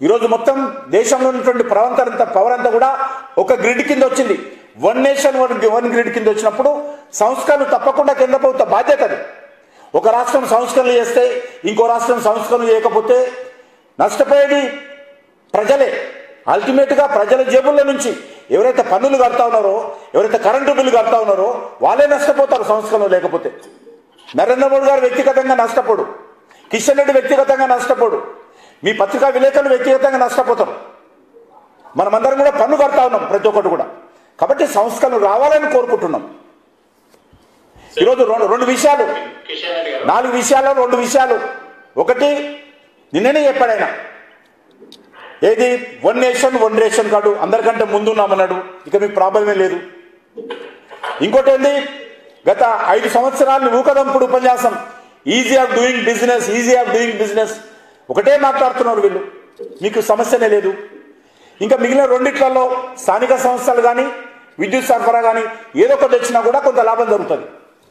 ఈరోజు మొత్తం దేశంలో ఉన్నటువంటి పవర్ అంతా కూడా ఒక గ్రిడ్ కింద వచ్చింది. వన్ నేషన్ వన్ గ్రిడ్ కింద వచ్చినప్పుడు సంస్కరణలు తప్పకుండా కేంద్ర ప్రభుత్వ బాధ్యత అది. ఒక రాష్ట్రం సంస్కరణలు చేస్తే ఇంకో రాష్ట్రం సంస్కరణలు చేయకపోతే నష్టపోయేది ప్రజలే. అల్టిమేట్గా ప్రజల జేబుల్లో నుంచి ఎవరైతే పన్నులు కడతా ఉన్నారో, ఎవరైతే కరెంటు బిల్లు కడతా ఉన్నారో వాళ్ళే నష్టపోతారు సంస్కరణలు లేకపోతే. నరేంద్ర మోడీ గారు వ్యక్తిగతంగా నష్టపోడు, కిషన్ రెడ్డి వ్యక్తిగతంగా నష్టపోడు, మీ పత్రికా విలేకరులు వ్యక్తిగతంగా నష్టపోతారు. మనమందరం కూడా పన్ను కడతా ఉన్నాం ప్రతి ఒక్కటి కూడా. కాబట్టి సంస్కరణలు రావాలని కోరుకుంటున్నాం. ఈరోజు రెండు విషయాలు, 4 విషయాల్లో 2 విషయాలు. ఒకటి నిన్ననే చెప్పాడు ఆయన, ఏది one nation one ration card అందరికంటే ముందున్నామన్నాడు, ఇక మీకు ప్రాబ్లమే లేదు. ఇంకోటి ఏంది, గత 5 సంవత్సరాలు ఊకదంపుడు ఉపన్యాసం, easy of doing business, easy of doing business ఒకటే మాట్లాడుతున్నారు వీళ్ళు, మీకు సమస్యనే లేదు. ఇంకా మిగిలిన రెండిట్లలో స్థానిక సంస్థలు కానీ విద్యుత్ సరఫరా కానీ ఏదో ఒకటి వచ్చినా కూడా కొంత లాభం జరుగుతుంది.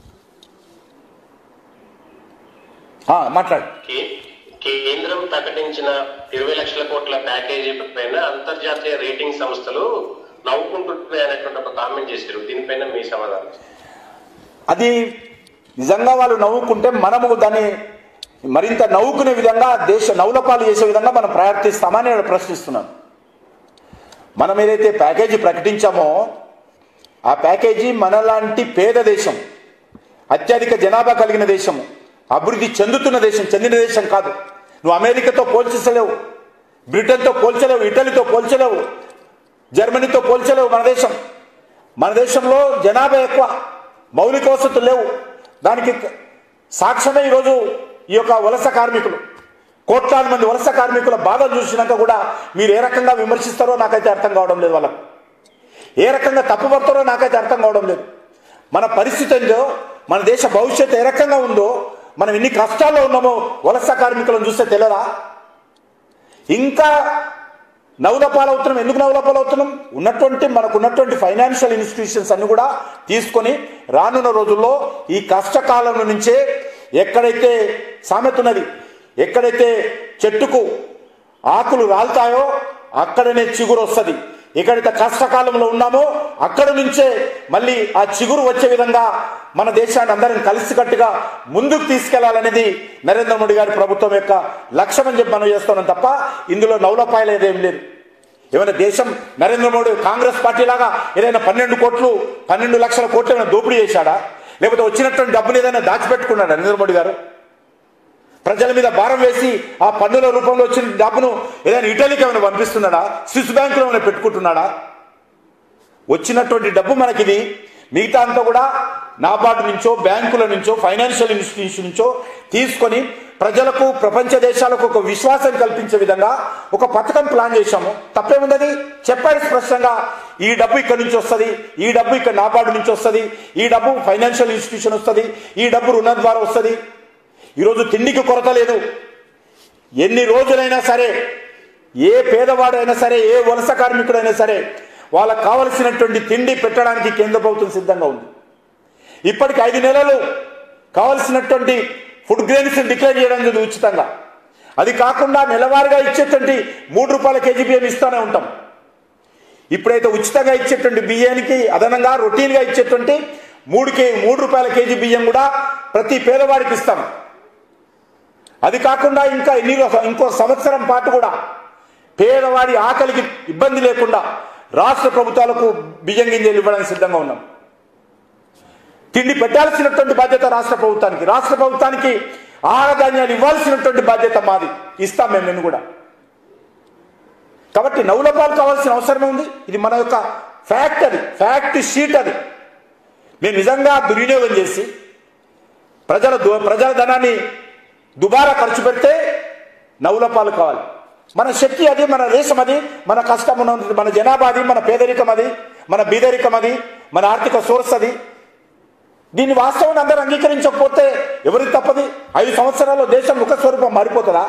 మాట్లాడు. కేంద్రం ప్రకటించిన 20 లక్షల కోట్ల ప్యాకేజీ పైన అంతర్జాతీయ రేటింగ్ సంస్థలు నవ్వుకుంటున్నాయి అనేటువంటి ఒక కామెంట్ చేశారు. దీనిపైన మీ సమాధానం? అది నిజంగా వాళ్ళు నవ్వుకుంటే మనము దాన్ని మరింత నవ్వుకునే విధంగా దేశ నవ్వులపాలు చేసే విధంగా మనం ప్రయత్నిస్తామని నేను ప్రశ్నిస్తున్నాను. మనం ఏదైతే ప్యాకేజీ ప్రకటించామో ఆ ప్యాకేజీ మనలాంటి పేద దేశం, అత్యధిక జనాభా కలిగిన దేశము, అభివృద్ధి చెందిన దేశం కాదు. నువ్వు అమెరికాతో పోల్చలేవు, బ్రిటన్తో పోల్చలేవు, ఇటలీతో పోల్చలేవు, జర్మనీతో పోల్చలేవు. మన దేశంలో జనాభా ఎక్కువ, మౌలిక వసతులు లేవు. దానికి సాక్ష్యమే ఈరోజు ఈ యొక్క వలస కార్మికులు, కోట్లాది మంది వలస కార్మికుల బాధలు చూసినాక కూడా మీరు ఏ రకంగా విమర్శిస్తారో నాకైతే అర్థం కావడం లేదు. వాళ్ళకు ఏ రకంగా తప్పుపడతారో నాకైతే అర్థం కావడం లేదు. మన పరిస్థితి ఏందో, మన దేశ భవిష్యత్తు ఏ రకంగా ఉందో, మనం ఎన్ని కష్టాల్లో ఉన్నామో వలస కార్మికులను చూస్తే తెలియదా? ఇంకా నవ్వులపాలవుతున్నాం. ఎందుకు నవ్వులపాలవుతున్నాం? మనకున్నటువంటి ఫైనాన్షియల్ ఇన్స్టిట్యూషన్స్ అన్ని కూడా తీసుకొని రానున్న రోజుల్లో ఈ కష్టకాలం నుంచే, ఎక్కడైతే సామెత ఉన్నది, ఎక్కడైతే చెట్టుకు ఆకులు రాలుతాయో అక్కడనే చిగురు వస్తుంది. ఎక్కడైతే కష్టకాలంలో ఉన్నామో అక్కడ నుంచే మళ్ళీ ఆ చిగురు వచ్చే విధంగా మన దేశాన్ని అందరం కలిసికట్టుగా ముందుకు తీసుకెళ్లాలనేది నరేంద్ర మోడీ గారి ప్రభుత్వం యొక్క లక్ష్యం అని చెప్పి మనం చేస్తున్నాం తప్ప ఇందులో నవ్వులపాయలేదేం లేదు. ఏమైనా దేశం నరేంద్ర మోడీ కాంగ్రెస్ పార్టీ లాగా ఏదైనా 12 లక్షల కోట్లు ఏమైనా దోపిడీ చేశాడా? లేకపోతే వచ్చినటువంటి డబ్బులు ఏదైనా దాచిపెట్టుకున్నాడా నరేంద్ర మోడీ గారు? ప్రజల మీద భారం వేసి ఆ పన్నుల రూపంలో వచ్చిన డబ్బును ఏదైనా ఇటలీకి ఏమైనా పంపిస్తున్నాడా? స్విస్ బ్యాంకులో ఏమైనా పెట్టుకుంటున్నాడా? వచ్చినటువంటి డబ్బు మనకిది. మిగతా అంతా కూడా నాబార్డు నుంచో, బ్యాంకుల నుంచో, ఫైనాన్షియల్ ఇన్స్టిట్యూషన్ నుంచో తీసుకొని ప్రజలకు, ప్రపంచ దేశాలకు ఒక విశ్వాసం కల్పించే విధంగా ఒక పథకం ప్లాన్ చేశాము. తప్పేముందని చెప్పాడు స్పష్టంగా. ఈ డబ్బు ఇక్కడి నుంచి వస్తుంది, ఈ డబ్బు ఇక్కడ నాబార్డు నుంచి వస్తుంది, ఈ డబ్బు ఫైనాన్షియల్ ఇన్స్టిట్యూషన్ వస్తుంది, ఈ డబ్బు రుణం ద్వారా వస్తుంది. ఈరోజు తిండికి కొరత లేదు. ఎన్ని రోజులైనా సరే, ఏ పేదవాడైనా సరే, ఏ వలస కార్మికుడైనా సరే వాళ్ళకు కావలసినటువంటి తిండి పెట్టడానికి కేంద్ర ప్రభుత్వం సిద్ధంగా ఉంది. ఇప్పటికి 5 నెలలు కావలసినటువంటి ఫుడ్ గ్రెయిన్స్ డిక్లేర్ చేయడం జరిగింది ఉచితంగా. అది కాకుండా నెలవారీగా ఇచ్చేటువంటి 3 రూపాయల కేజీ బియ్యం ఇస్తూనే ఉంటాం. ఇప్పుడైతే ఉచితంగా ఇచ్చేటువంటి బియ్యానికి అదనంగా రొటీన్గా ఇచ్చేటువంటి 3 రూపాయల కేజీ బియ్యం కూడా ప్రతి పేదవాడికి ఇస్తాం. అది కాకుండా ఇంకా ఇంకో సంవత్సరం పాటు కూడా పేదవాడి ఆకలికి ఇబ్బంది లేకుండా రాష్ట్ర ప్రభుత్వాలకు బియ్యం గింజలు ఇవ్వడానికి సిద్ధంగా ఉన్నాం. తిండి పెట్టాల్సినటువంటి బాధ్యత రాష్ట్ర ప్రభుత్వానికి ఆహార ధాన్యాలు ఇవ్వాల్సినటువంటి బాధ్యత మాది. ఇస్తాం మేము కూడా. కాబట్టి నవ్వులపాలు కావాల్సిన అవసరమే ఉంది. ఇది మన యొక్క ఫ్యాక్ట్ షీట్. అది మేము నిజంగా దుర్వినియోగం చేసి ప్రజల ధనాన్ని దుబారా ఖర్చు పెడితే నవ్వులపాలు కావాలి. మన శక్తి అది, మన దేశం అది, మన కష్టం, మన జనాభా అది, మన పేదరికం అది, మన బీదరికం అది, మన ఆర్థిక సోర్స్ అది. దీన్ని వాస్తవాన్ని అందరూ అంగీకరించకపోతే ఎవరికి తప్పది? 5 సంవత్సరాల్లో దేశం ముఖ స్వరూపం మారిపోతుందా?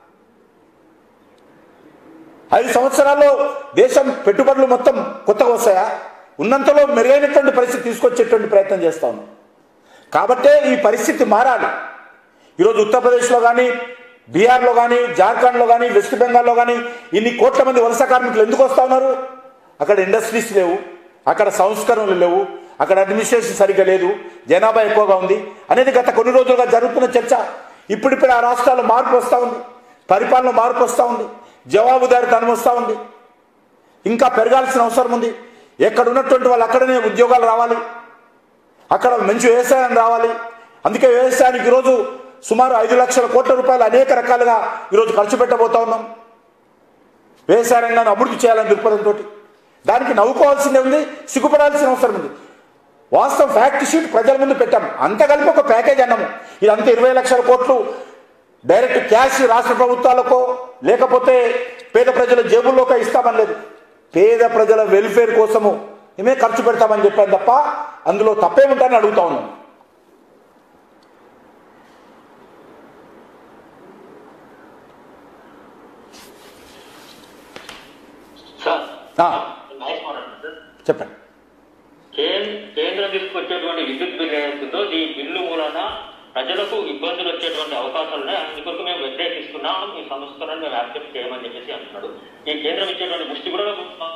5 సంవత్సరాల్లో దేశం పెట్టుబడులు మొత్తం కొత్తగా వస్తాయా? ఉన్నంతలో మెరుగైనటువంటి పరిస్థితి తీసుకొచ్చేటువంటి ప్రయత్నం చేస్తా ఉన్నాం. కాబట్టే ఈ పరిస్థితి మారాలి. ఈరోజు ఉత్తరప్రదేశ్లో కానీ, బీహార్లో కానీ, జార్ఖండ్లో కానీ, వెస్ట్ బెంగాల్లో కానీ ఇన్ని కోట్ల మంది వలస కార్మికులు ఎందుకు వస్తూ ఉన్నారు? అక్కడ ఇండస్ట్రీస్ లేవు, అక్కడ సంస్కరణలు లేవు, అక్కడ అడ్మినిస్ట్రేషన్ సరిగ్గా లేదు, జనాభా ఎక్కువగా ఉంది అనేది గత కొన్ని రోజులుగా జరుగుతున్న చర్చ. ఇప్పుడిప్పుడు ఆ రాష్ట్రాల్లో మార్పు వస్తూ ఉంది, పరిపాలన మార్పు వస్తూ ఉంది, జవాబుదారీతనం వస్తూ ఉంది. ఇంకా పెరగాల్సిన అవసరం ఉంది. ఎక్కడ ఉన్నటువంటి వాళ్ళు అక్కడనే ఉద్యోగాలు రావాలి, అక్కడ మంచి వ్యవసాయం రావాలి. అందుకే వ్యవసాయానికి ఈరోజు సుమారు 5 లక్షల కోట్ల రూపాయలు అనేక రకాలుగా ఈరోజు ఖర్చు పెట్టబోతా ఉన్నాం. వ్యవసాయ రంగాన్ని అభివృద్ధి చేయాలని దృక్పథంతో దానికి నవ్వుకోవాల్సిందే ఉంది, సిగ్గుపడాల్సిన అవసరం ఉంది. వాస్తవం ఫ్యాక్ట్ షీట్ ప్రజల ముందు పెట్టాము, అంత కలిపి ఒక ప్యాకేజ్ అన్నాము. ఇదంతా 20 లక్షల కోట్లు డైరెక్ట్ క్యాష్ రాష్ట్ర ప్రభుత్వాలకో లేకపోతే పేద ప్రజల జేబుల్లోకి ఇస్తామని లేదు. పేద ప్రజల వెల్ఫేర్ కోసము మేమే ఖర్చు పెడతామని చెప్పాను తప్ప అందులో తప్పేముంటానని అడుగుతా ఉన్నాం. చెప్పండి. కేంద్రం తీసుకొచ్చేటువంటి విద్యుత్ బిల్లు ఏదైతుందో ఈ బిల్లు మూలన ప్రజలకు ఇబ్బందులు వచ్చేటువంటి అవకాశాలు ఉన్నాయి. అందుకొరకు మేము వ్యతిరేకిస్తున్నాం, ఈ సంస్కరణను మేము యాక్సెప్ట్ చేయమని చెప్పేసి అంటున్నాడు. ఈ కేంద్రం ఇచ్చేటువంటి దృష్టి కూడా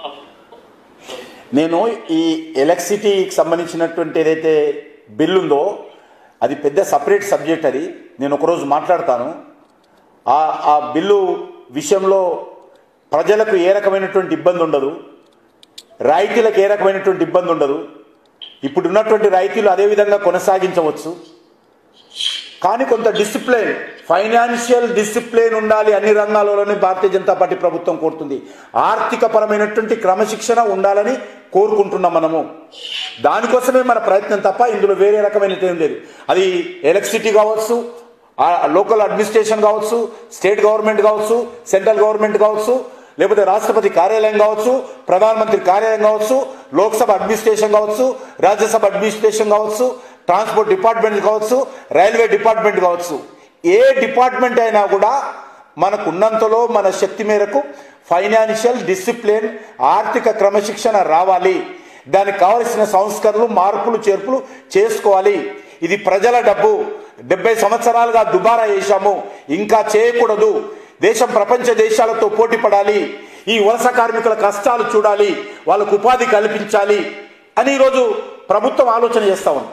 నేను ఈ ఎలక్ట్రిసిటీకి సంబంధించినటువంటి ఏదైతే బిల్లు ఉందో అది పెద్ద సపరేట్ సబ్జెక్ట్. అది నేను ఒకరోజు మాట్లాడతాను. ఆ బిల్లు విషయంలో ప్రజలకు ఏ రకమైనటువంటి ఇబ్బంది ఉండదు, రాయితీలకు ఏ రకమైనటువంటి ఇబ్బంది ఉండదు. ఇప్పుడు ఉన్నటువంటి రాయితీలు అదేవిధంగా కొనసాగించవచ్చు. కానీ కొంత డిసిప్లిన్, ఫైనాన్షియల్ డిసిప్లిన్ ఉండాలి అన్ని రంగాల్లోనే భారతీయ జనతా పార్టీ ప్రభుత్వం కోరుతుంది. ఆర్థిక పరమైనటువంటి క్రమశిక్షణ ఉండాలని కోరుకుంటున్నాం మనము. దానికోసమే మన ప్రయత్నం తప్ప ఇందులో వేరే రకమైనది ఏం లేదు. అది ఎలక్ట్రిసిటీ కావచ్చు, లోకల్ అడ్మినిస్ట్రేషన్ కావచ్చు, స్టేట్ గవర్నమెంట్ కావచ్చు, సెంట్రల్ గవర్నమెంట్ కావచ్చు, లేకపోతే రాష్ట్రపతి కార్యాలయం కావచ్చు, ప్రధానమంత్రి కార్యాలయం కావచ్చు, లోక్సభ అడ్మినిస్ట్రేషన్ కావచ్చు, రాజ్యసభ అడ్మినిస్ట్రేషన్ కావచ్చు, ట్రాన్స్పోర్ట్ డిపార్ట్మెంట్ కావచ్చు, రైల్వే డిపార్ట్మెంట్ కావచ్చు. ఏ డిపార్ట్మెంట్ అయినా కూడా మనకున్నంతలో మన శక్తి మేరకు ఫైనాన్షియల్ డిసిప్లిన్, ఆర్థిక క్రమశిక్షణ రావాలి. దానికి కావలసిన సంస్కరణలు, మార్పులు, చేర్పులు చేసుకోవాలి. ఇది ప్రజల డబ్బు. 70 సంవత్సరాలుగా దుబారా చేశాము, ఇంకా చేయకూడదు. దేశం ప్రపంచ దేశాలతో పోటీ పడాలి. ఈ వలస కార్మికుల కష్టాలు చూడాలి, వాళ్ళకు ఉపాధి కల్పించాలి అని ఈరోజు ప్రభుత్వం ఆలోచన చేస్తా ఉంది.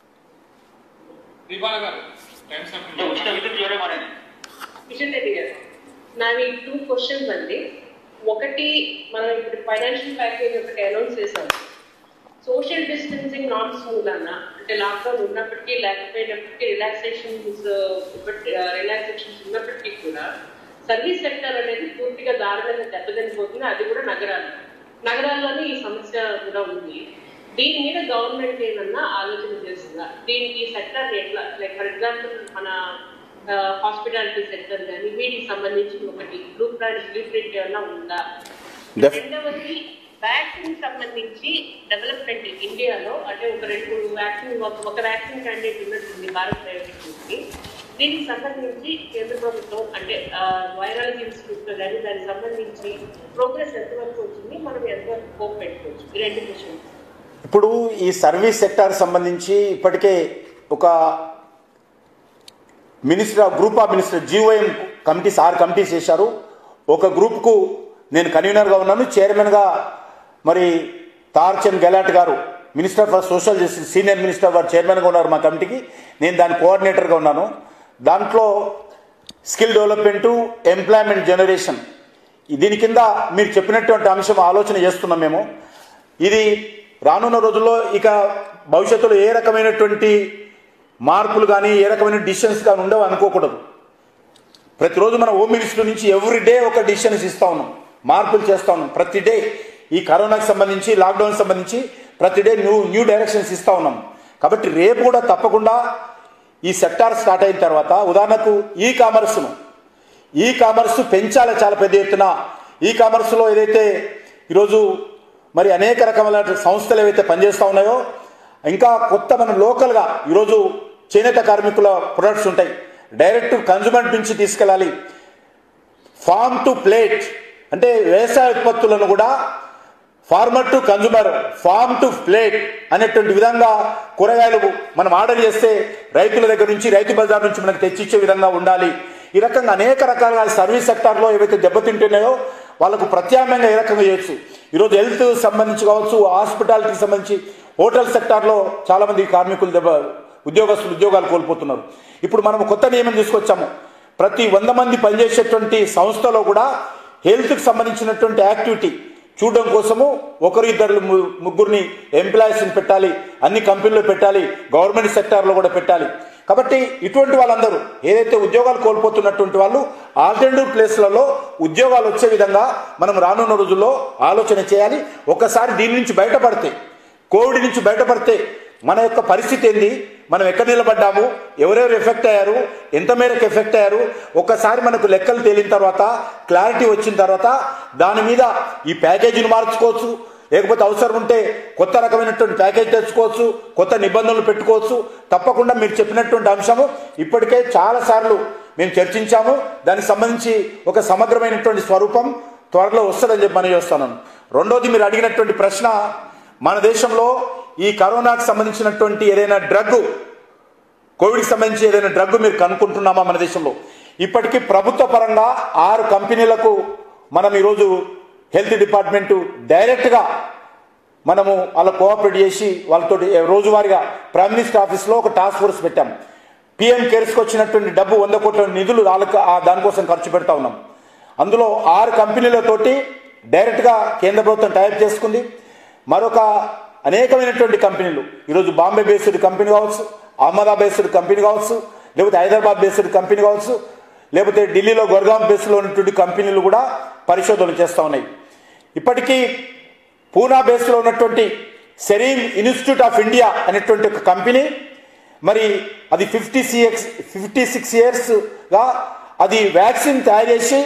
నావి 2 క్వశ్చన్స్ అండి. ఒకటి, మనం ఇప్పుడు ఫైనాన్షియల్ ప్యాకేజ్ ఒకటి అనౌన్స్ చేశాం. సోషల్ డిస్టెన్సింగ్ నామ్స్ మూలన అంటే లాక్డౌన్ ఉన్నప్పటికీ లేకపోయినప్పటికీ రిలాక్సేషన్స్ ఉన్నప్పటికీ కూడా సర్వీస్ సెక్టర్ అనేది పూర్తిగా దారుణంగా దెబ్బతినిపోతుంది. అది కూడా నగరాల్లోనే ఈ సమస్య కూడా ఉంది. దీని మీద గవర్నమెంట్ ఏమన్నా ఆలోచన చేస్తుందా? దీనికి సెక్టర్ ఎట్లా, లైక్ ఫర్ ఎగ్జాంపుల్ మన హాస్పిటాలిటీ సెక్టర్ కానీ వీటికి సంబంధించి ఒకటి బ్లూ ప్రింట్ ఏమన్నా ఉందా? రెండవది, వ్యాక్సిన్ సంబంధించి డెవలప్మెంట్ ఇండియాలో అంటే ఒక 2 వ్యాక్సిన్, ఒక వ్యాక్సిన్ క్యాండిడేట్ ఉన్నట్టుంది భారత్ బయోటెక్ నుంచి. దీనికి సంబంధించి కేంద్ర ప్రభుత్వం అంటే వైరాలజీ ఇన్స్టిట్యూట్ కానీ దానికి సంబంధించి ప్రోగ్రెస్ ఎంతవరకు వచ్చింది, మనం ఎంతవరకు హోప్ పెట్టుకోవచ్చు? ఈ 2 క్వశ్చన్స్. ఇప్పుడు ఈ సర్వీస్ సెక్టార్ సంబంధించి ఇప్పటికే ఒక group of minister GOM committees 6 committees చేశారు. ఒక గ్రూప్కు నేను కన్వీనర్గా ఉన్నాను, చైర్మన్గా మరి తార్చంద్ గెలాట్ గారు minister for social justice, senior minister వారు చైర్మన్గా ఉన్నారు మా కమిటీకి. నేను దాని కోఆర్డినేటర్గా ఉన్నాను. దాంట్లో స్కిల్ డెవలప్మెంటు, ఎంప్లాయ్మెంట్ జనరేషన్, దీని కింద మీరు చెప్పినటువంటి అంశం ఆలోచన చేస్తున్నాం మేము. ఇది రానున్న రోజుల్లో ఇక భవిష్యత్తులో ఏ రకమైనటువంటి మార్పులు కానీ ఏ రకమైన డిసిషన్స్ కానీ ఉండవు అనుకోకూడదు. ప్రతిరోజు మన హోమ్ మినిస్టర్ నుంచి ఎవ్రీడే ఒక డిసిషన్స్ ఇస్తూ ఉన్నాం, మార్పులు చేస్తూ ఉన్నాం. ప్రతి డే ఈ కరోనాకి సంబంధించి, లాక్డౌన్ సంబంధించి ప్రతి డే న్యూ డైరెక్షన్స్ ఇస్తూ ఉన్నాం. కాబట్టి రేపు కూడా తప్పకుండా ఈ సెక్టార్ స్టార్ట్ అయిన తర్వాత, ఉదాహరణకు ఈ కామర్స్ పెంచాలి చాలా పెద్ద ఎత్తున. ఈ కామర్స్లో ఏదైతే ఈరోజు మరి అనేక రకమైన సంస్థలు ఏవైతే పనిచేస్తూ ఉన్నాయో, ఇంకా కొత్త మన లోకల్గా ఈరోజు చేనేత కార్మికుల ప్రొడక్ట్స్ ఉంటాయి, డైరెక్ట్ కన్జ్యూమర్ నుంచి తీసుకెళ్ళాలి. ఫార్మ్ టు ప్లేట్ అంటే వ్యవసాయ ఉత్పత్తులను కూడా farmer to consumer, farm to plate అనేటువంటి విధంగా కూరగాయలు మనం ఆర్డర్ చేస్తే రైతుల దగ్గర నుంచి, రైతు బజార్ నుంచి మనకు తెచ్చిచ్చే విధంగా ఉండాలి. ఈ రకంగా అనేక రకాలుగా సర్వీస్ సెక్టార్లో ఏవైతే దెబ్బతింటున్నాయో వాళ్ళకు ప్రత్యామ్నాయంగా ఏ రకంగా చేయొచ్చు. ఈరోజు హెల్త్ సంబంధించి కావచ్చు, హాస్పిటాలిటీకి సంబంధించి, హోటల్ సెక్టార్లో చాలామంది కార్మికులు ఉద్యోగస్తులు ఉద్యోగాలు కోల్పోతున్నారు. ఇప్పుడు మనం కొత్త నియమం తీసుకొచ్చాము. ప్రతి 100 మంది పనిచేసేటువంటి సంస్థలో కూడా హెల్త్కి సంబంధించినటువంటి యాక్టివిటీ చూడడం కోసము 1-2-3 ఎంప్లాయీస్ని పెట్టాలి, అన్ని కంపెనీలో పెట్టాలి, గవర్నమెంట్ సెక్టార్లో కూడా పెట్టాలి. కాబట్టి ఇటువంటి వాళ్ళందరూ ఏదైతే ఉద్యోగాలు కోల్పోతున్నటువంటి వాళ్ళు ఆల్టర్నేటివ్ ప్లేస్లలో ఉద్యోగాలు వచ్చే విధంగా మనం రానున్న రోజుల్లో ఆలోచన చేయాలి. ఒక్కసారి దీని నుంచి బయటపడితే, కోవిడ్ నుంచి బయటపడితే మన యొక్క పరిస్థితి ఏంది, మనం ఎక్కడ నిలబడ్డాము, ఎవరెవరు ఎఫెక్ట్ అయ్యారు, ఎంత మేరకు ఎఫెక్ట్ అయ్యారు, ఒక్కసారి మనకు లెక్కలు తేలిన తర్వాత, క్లారిటీ వచ్చిన తర్వాత దాని మీద ఈ ప్యాకేజీని మార్చుకోవచ్చు, లేకపోతే అవసరం ఉంటే కొత్త రకమైనటువంటి ప్యాకేజ్ తెచ్చుకోవచ్చు, కొత్త నిబంధనలు పెట్టుకోవచ్చు. తప్పకుండా మీరు చెప్పినటువంటి అంశము ఇప్పటికే చాలాసార్లు మేము చర్చించాము. దానికి సంబంధించి ఒక సమగ్రమైనటువంటి స్వరూపం త్వరలో వస్తుందని చెప్పి మనం చేస్తున్నాను. రెండోది, మీరు అడిగినటువంటి ప్రశ్న, మన దేశంలో ఈ కరోనాకు సంబంధించినటువంటి ఏదైనా డ్రగ్, కోవిడ్కి సంబంధించి ఏదైనా డ్రగ్ మీరు కనుక్కుంటున్నామా మన దేశంలో? ఇప్పటికీ ప్రభుత్వ పరంగా 6 కంపెనీలకు మనం ఈరోజు హెల్త్ డిపార్ట్మెంటు డైరెక్ట్గా మనము వాళ్ళ కోఆపరేట్ చేసి వాళ్ళతో రోజువారీగా ప్రైమ్ మినిస్టర్ ఆఫీస్లో ఒక టాస్క్ ఫోర్స్ పెట్టాం. పిఎం కేర్స్కి వచ్చినటువంటి డబ్బు 100 కోట్ల నిధులు దానికోసం ఖర్చు పెడతా ఉన్నాం. అందులో 6 కంపెనీలతోటి డైరెక్ట్గా కేంద్ర ప్రభుత్వం టైప్ చేసుకుంది. మరొక అనేకమైనటువంటి కంపెనీలు, ఈరోజు బాంబే బేస్డ్ కంపెనీ కావచ్చు, అహ్మదాబాద్ బేస్డ్ కంపెనీ కావచ్చు, లేకపోతే హైదరాబాద్ బేస్డ్ కంపెనీ కావచ్చు, లేకపోతే ఢిల్లీలో గుర్గాం బేస్లో ఉన్నటువంటి కంపెనీలు కూడా పరిశోధనలు చేస్తూ ఉన్నాయి. ఇప్పటికీ పూనా బేస్లో ఉన్నటువంటి సెరీమ్ ఇన్స్టిట్యూట్ ఆఫ్ ఇండియా అనేటువంటి ఒక కంపెనీ, మరి అది 56 ఇయర్స్గా అది వ్యాక్సిన్ తయారు చేసి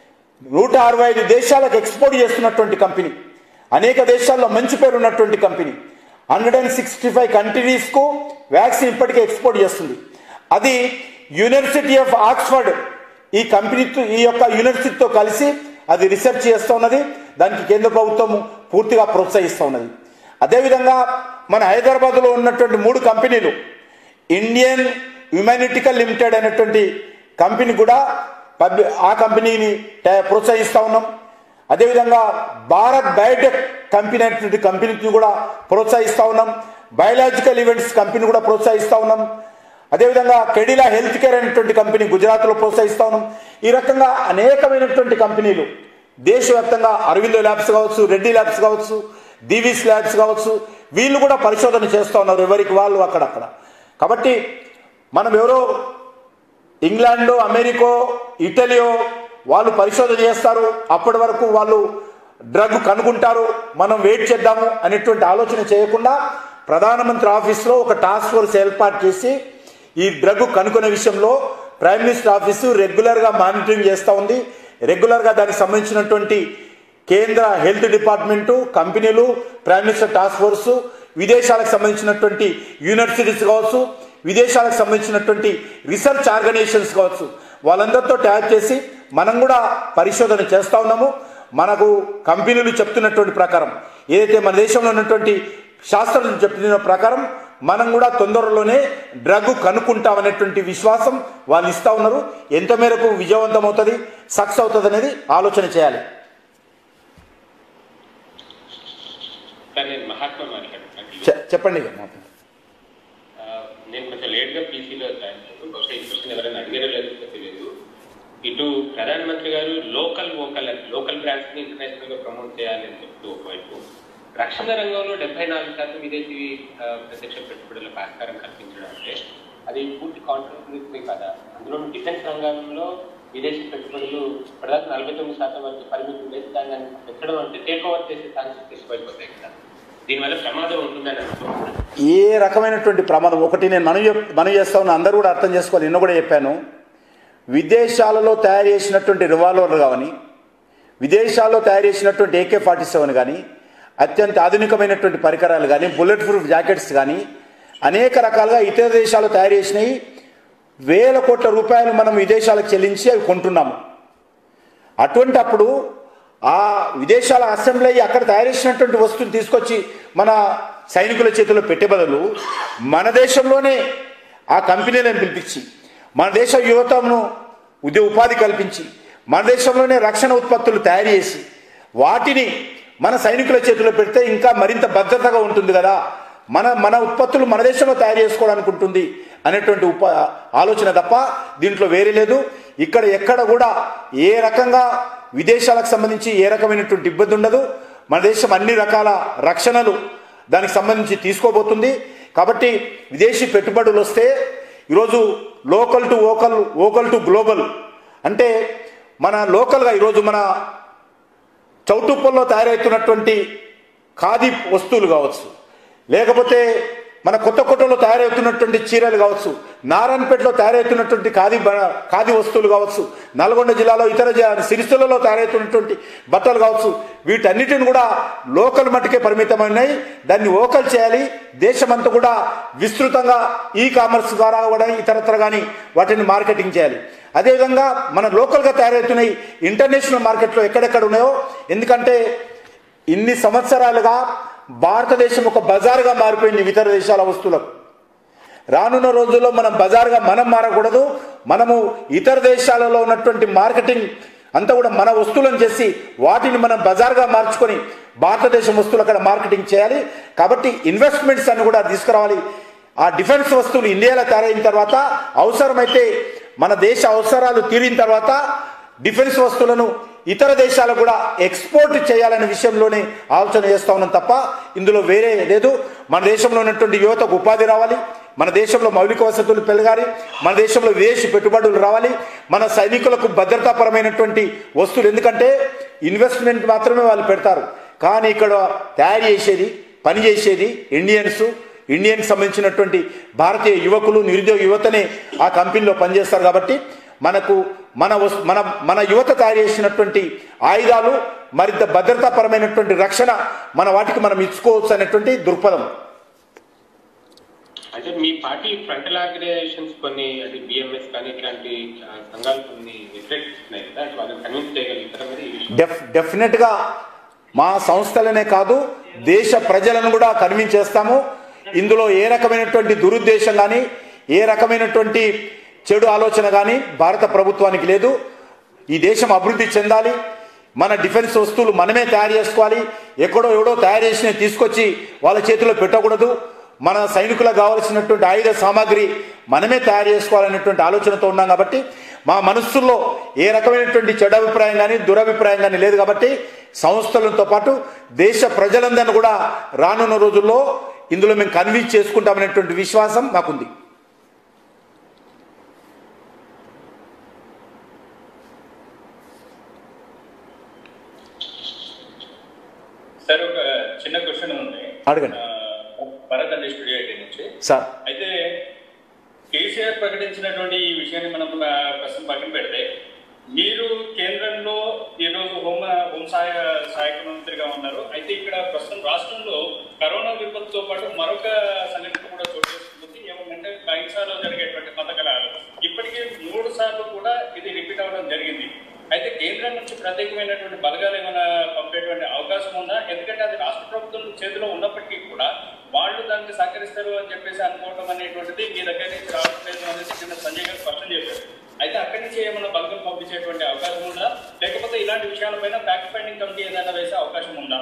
165 దేశాలకు ఎక్స్పోర్ట్ చేస్తున్నటువంటి కంపెనీ, అనేక దేశాల్లో మంచి పేరు ఉన్నటువంటి కంపెనీ. 165 కంట్రీస్కు వ్యాక్సిన్ ఇప్పటికే ఎక్స్పోర్ట్ చేస్తుంది. అది యూనివర్సిటీ ఆఫ్ ఆక్స్ఫర్డ్ ఈ కంపెనీతో, ఈ యొక్క యూనివర్సిటీతో కలిసి అది రీసెర్చ్ చేస్తూ ఉన్నది. దానికి కేంద్ర ప్రభుత్వం పూర్తిగా ప్రోత్సహిస్తూ ఉన్నది. అదేవిధంగా మన హైదరాబాద్లో ఉన్నటువంటి 3 కంపెనీలు, ఇండియన్ హ్యుమానిటికల్ లిమిటెడ్ అనేటువంటి కంపెనీ కూడా ఆ కంపెనీని ప్రోత్సహిస్తూ ఉన్నాం. అదేవిధంగా భారత్ బయోటెక్ కంపెనీ అనేటువంటి కంపెనీని కూడా ప్రోత్సహిస్తూ ఉన్నాం. బయోలాజికల్ ఈవెంట్స్ కంపెనీ కూడా ప్రోత్సహిస్తూ ఉన్నాం. అదేవిధంగా కెడిలా హెల్త్ కేర్ అనేటువంటి కంపెనీ గుజరాత్లో ప్రోత్సహిస్తూ ఉన్నాం. ఈ రకంగా అనేకమైనటువంటి కంపెనీలు దేశవ్యాప్తంగా, అరవిందో ల్యాబ్స్ కావచ్చు, రెడ్డి ల్యాబ్స్ కావచ్చు, దీవీస్ ల్యాబ్స్ కావచ్చు, వీళ్ళు కూడా పరిశోధన చేస్తూ ఉన్నారు ఎవరికి వాళ్ళు అక్కడక్కడ. కాబట్టి మనం ఎవరో ఇంగ్లాండో, అమెరికో, ఇటలీయో వాళ్ళు పరిశోధన చేస్తారు, అప్పటి వరకు వాళ్ళు డ్రగ్ కనుక్కుంటారు, మనం వెయిట్ చేద్దాము అనేటువంటి ఆలోచన చేయకుండా ప్రధానమంత్రి ఆఫీస్లో ఒక టాస్క్ ఫోర్స్ ఏర్పాటు చేసి ఈ డ్రగ్ కనుక్కునే విషయంలో ప్రైమ్ మినిస్టర్ ఆఫీసు రెగ్యులర్గా మానిటరింగ్ చేస్తూ ఉంది. రెగ్యులర్గా దానికి సంబంధించినటువంటి కేంద్ర హెల్త్ డిపార్ట్మెంటు, కంపెనీలు, ప్రైమ్ మినిస్టర్ టాస్క్ ఫోర్సు, విదేశాలకు సంబంధించినటువంటి యూనివర్సిటీస్ కావచ్చు, విదేశాలకు సంబంధించినటువంటి రీసెర్చ్ ఆర్గనైజేషన్స్ కావచ్చు, వాళ్ళందరితో ట్యాప్ చేసి మనం కూడా పరిశోధన చేస్తూ ఉన్నాము. మనకు కంపెనీలు చెప్తున్నటువంటి ప్రకారం, ఏదైతే మన దేశంలో ఉన్నటువంటి శాస్త్రజ్ఞులు చెప్తున్న ప్రకారం మనం కూడా తొందరలోనే డ్రగ్ కనుక్కుంటామనేటువంటి విశ్వాసం వాళ్ళు ఇస్తూ ఉన్నారు. ఎంత మేరకు విజయవంతం అవుతుంది, సక్సెస్ అవుతుంది అనేది ఆలోచన చేయాలి. చెప్పండి. నేను కొంచెం లేట్గా పీసీలో బహుశా ఈ క్వశ్చన్ ఎవరైనా అడిగారో లేదో తెలియదు. ఇటు ప్రధానమంత్రి గారు లోకల్ బ్రాండ్స్ ని ఇంటర్నేషనల్ గా ప్రమోట్ చేయాలి అని చెప్తూ ఒకవైపు, రక్షణ రంగంలో 74% విదేశీ ప్రత్యక్ష పెట్టుబడులకు ఆస్కారం కల్పించడం అంటే అది పూర్తి కాంట్రిబ్యూటరీ కదా. అందులో డిఫెన్స్ రంగంలో విదేశీ పెట్టుబడులు ఇప్పటిదాకా 49% వరకు పరిమితి ఉండేది. దాన్ని పెట్టడం అంటే టేక్ ఓవర్ చేసే ఛాన్సెస్ ఎక్కువైపోతాయి కదా. దీనివల్ల ప్రమాదం ఉంటుందని అనుకుంటున్నాను. ఏ రకమైనటువంటి ప్రమాదం? ఒకటి నేను మనం చేస్తా ఉన్నా, అందరూ కూడా అర్థం చేసుకోవాలి. నిన్న కూడా చెప్పాను, విదేశాలలో తయారు చేసినటువంటి రివాల్వర్లు కానీ, విదేశాల్లో తయారు చేసినటువంటి AK-47 కానీ, అత్యంత ఆధునికమైనటువంటి పరికరాలు కానీ, బుల్లెట్ ప్రూఫ్ జాకెట్స్ కానీ, అనేక రకాలుగా ఇతర దేశాలు తయారు చేసినవి వేల కోట్ల రూపాయలు మనం విదేశాలకు చెల్లించి అవి కొంటున్నాము. అటువంటి అప్పుడు ఆ విదేశాల అసెంబ్లీ అక్కడ తయారు చేసినటువంటి వస్తువుని తీసుకొచ్చి మన సైనికుల చేతిలో పెట్టే బదులు మన దేశంలోనే ఆ కంపెనీలను పిలిపించి మన దేశ యువతను ఉపాధి కల్పించి మన దేశంలోనే రక్షణ ఉత్పత్తులు తయారు చేసి వాటిని మన సైనికుల చేతిలో పెడితే ఇంకా మరింత భద్రతగా ఉంటుంది కదా, మన ఉత్పత్తులు మన దేశంలో తయారు చేసుకోవడానికి ఉంటుంది అనేటువంటి ఆలోచన తప్ప దీంట్లో వేరే లేదు. ఇక్కడ ఎక్కడ కూడా ఏ రకంగా విదేశాలకు సంబంధించి ఏ రకమైనటువంటి ఇబ్బంది ఉండదు. మన దేశం అన్ని రకాల రక్షణలు దానికి సంబంధించి తీసుకోబోతుంది. కాబట్టి విదేశీ పెట్టుబడులు వస్తే ఈరోజు local to vocal to global అంటే మన లోకల్గా ఈరోజు మన చౌటుప్పల్లో తయారవుతున్నటువంటి ఖాదీ వస్తువులు కావచ్చు, లేకపోతే మన కొత్తకోటలో తయారవుతున్నటువంటి చీరలు కావచ్చు, నారాయణపేటలో తయారవుతున్నటువంటి ఖాదీ వస్తువులు కావచ్చు, నల్గొండ జిల్లాలో ఇతర సిరిసిల్లలో తయారవుతున్నటువంటి బట్టలు కావచ్చు, వీటన్నిటిని కూడా లోకల్ మట్టుకే పరిమితమైనాయి. దాన్ని ఓకల్ చేయాలి. దేశమంతా కూడా విస్తృతంగా కామర్స్ ద్వారా కూడా ఇతరత్ర కానీ వాటిని మార్కెటింగ్ చేయాలి. అదేవిధంగా మన లోకల్గా తయారవుతున్నాయి ఇంటర్నేషనల్ మార్కెట్లో ఎక్కడెక్కడ ఉన్నాయో, ఎందుకంటే ఇన్ని సంవత్సరాలుగా భారతదేశం ఒక బజార్గా మారిపోయింది ఇతర దేశాల వస్తువులకు. రానున్న రోజుల్లో మనం బజార్గా మనం మారకూడదు. మనము ఇతర దేశాలలో ఉన్నటువంటి మార్కెటింగ్ అంతా కూడా మన వస్తువులను చేసి వాటిని మనం బజార్గా మార్చుకొని భారతదేశం వస్తువులు అక్కడ మార్కెటింగ్ చేయాలి. కాబట్టి ఇన్వెస్ట్మెంట్స్ అన్ని కూడా తీసుకురావాలి. ఆ డిఫెన్స్ వస్తువులు ఇండియాలో తయారైన తర్వాత అవసరమైతే మన దేశ అవసరాలు తీరిన తర్వాత డిఫెన్స్ వస్తువులను ఇతర దేశాలకు కూడా ఎక్స్పోర్ట్ చేయాలనే విషయంలోనే ఆలోచన చేస్తా ఉన్నాం తప్ప ఇందులో వేరే లేదు. మన దేశంలో ఉన్నటువంటి యువతకు ఉపాధి రావాలి, మన దేశంలో మౌలిక వసతులు పెరగాలి, మన దేశంలో విదేశీ పెట్టుబడులు రావాలి, మన సైనికులకు భద్రతాపరమైనటువంటి వస్తువులు. ఎందుకంటే ఇన్వెస్ట్మెంట్ మాత్రమే వాళ్ళు పెడతారు, కానీ ఇక్కడ తయారు చేసేది పని చేసేది ఇండియన్స్ సంబంధించినటువంటి భారతీయ యువకులు, నిరుద్యోగ యువతనే ఆ కంపెనీలో పనిచేస్తారు. కాబట్టి మనకు మన యువత తయారు చేసినటువంటి ఆయుధాలు మరింత భద్రతాపరమైనటువంటి రక్షణ మన వాటికి మనం ఇచ్చుకోవచ్చు అనేటువంటి దృక్పథం. అంటే మీ పార్టీ ఫ్రంటల్ ఆర్గనైజేషన్స్ కొన్ని అంటే బిఎంఎస్ కానీ ఇట్లాంటి సంఘాలు కొన్ని వ్యతిరేకిస్తున్నాయి కదా, వాళ్ళని కన్విన్స్ చేయగలుగుతారా మరి? డెఫినెట్గా మా సంస్థలనే కాదు దేశ ప్రజలను కూడా కన్విన్స్ చేస్తాము. ఇందులో ఏ రకమైనటువంటి దురుద్దేశం కానీ ఏ రకమైనటువంటి చెడు ఆలోచన కానీ భారత ప్రభుత్వానికి లేదు. ఈ దేశం అభివృద్ధి చెందాలి, మన డిఫెన్స్ వస్తువులు మనమే తయారు చేసుకోవాలి. ఎవడో తయారు చేసిన తీసుకొచ్చి వాళ్ళ చేతిలో పెట్టకూడదు. మన సైనికులకు కావాల్సినటువంటి ఆయుధ సామాగ్రి మనమే తయారు చేసుకోవాలనేటువంటి ఆలోచనతో ఉన్నాం. కాబట్టి మా మనస్సుల్లో ఏ రకమైనటువంటి చెడు అభిప్రాయం కానీ దురభిప్రాయం కానీ లేదు. కాబట్టి సంస్థలతో పాటు దేశ ప్రజలందరినీ కూడా రానున్న రోజుల్లో ఇందులో మేము కన్విన్స్ చేసుకుంటామనేటువంటి విశ్వాసం మాకుంది. సార్ ఒక చిన్న క్వశ్చన్ ఉంది, అడగండి. భరత్ అండి స్టూడియో నుంచి సార్, అయితే కేసీఆర్ ప్రకటించినటువంటి ఈ విషయాన్ని మనం ప్రస్తుతం పక్కన పెడితే మీరు కేంద్రంలో ఈరోజు సహాయక మంత్రిగా ఉన్నారు. అయితే ఇక్కడ ప్రస్తుతం రాష్ట్రంలో కరోనా విపత్తుతో పాటు మరొక సంఘటన కూడా చోటు చేసుకుంటుంది. ఏమంటే బైన్సాలో జరిగేటువంటి పథకాలు ఇప్పటికీ 3 సార్లు కూడా ఇది రిపీట్ అవ్వడం జరిగింది. అయితే కేంద్రం నుంచి ప్రత్యేకమైనటువంటి బలగాలు ఏమైనా పంపేటువంటి అవకాశం ఉందా? ఎందుకంటే అది రాష్ట్ర ప్రభుత్వం చేతిలో ఉన్నప్పటికీ కూడా వాళ్ళు దానికి సహకరిస్తారు అని చెప్పేసి అనుకోవడం అనేటువంటిది మీ దగ్గర నుంచి రావట్లేదు అనేది చిన్న సంజయ్ గారు స్పష్టం చేశారు. అయితే అక్కడి నుంచి ఏమైనా బలగం పంపించేటువంటి అవకాశం ఉందా, లేకపోతే ఇలాంటి విషయాలపైన ఫ్యాక్ట్ ఫైండింగ్ కమిటీ ఏదైనా వేసే అవకాశం ఉందా?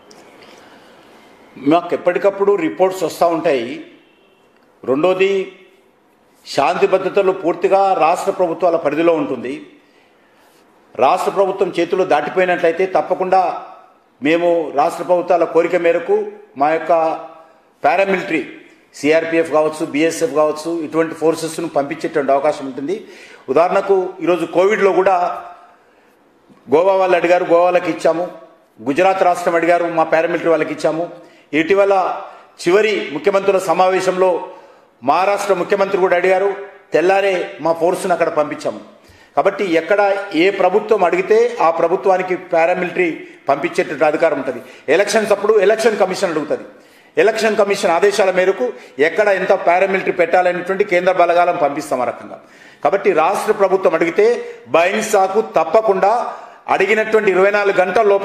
మాకు ఎప్పటికప్పుడు రిపోర్ట్స్ వస్తూ ఉంటాయి. రెండోది, శాంతి భద్రతలు పూర్తిగా రాష్ట్ర ప్రభుత్వాల పరిధిలో ఉంటుంది. రాష్ట్ర ప్రభుత్వం చేతులు దాటిపోయినట్లయితే తప్పకుండా మేము రాష్ట్ర ప్రభుత్వాల కోరిక మేరకు మా యొక్క పారామిలిటరీ సిఆర్పిఎఫ్ కావచ్చు, బిఎస్ఎఫ్ కావచ్చు, ఇటువంటి ఫోర్సెస్ను పంపించేటువంటి అవకాశం ఉంటుంది. ఉదాహరణకు ఈరోజు కోవిడ్లో కూడా గోవా వాళ్ళు అడిగారు, గోవాలకు ఇచ్చాము. గుజరాత్ రాష్ట్రం అడిగారు, మా పారామిలిటరీ వాళ్ళకి ఇచ్చాము. ఇటీవల చివరి ముఖ్యమంత్రుల సమావేశంలో మహారాష్ట్ర ముఖ్యమంత్రి కూడా అడిగారు, తెల్లారే మా ఫోర్స్ను అక్కడ పంపించాము. కాబట్టి ఎక్కడ ఏ ప్రభుత్వం అడిగితే ఆ ప్రభుత్వానికి పారామిలిటరీ పంపించేటువంటి అధికారం ఉంటుంది. ఎలక్షన్స్ అప్పుడు ఎలక్షన్ కమిషన్ అడుగుతుంది. ఎలక్షన్ కమిషన్ ఆదేశాల మేరకు ఎక్కడ ఎంత పారామిలిటరీ పెట్టాలనేటువంటి కేంద్ర బలగాలను పంపిస్తాం ఆ రకంగా. కాబట్టి రాష్ట్ర ప్రభుత్వం అడిగితే బైన్సాకు తప్పకుండా అడిగినటువంటి 24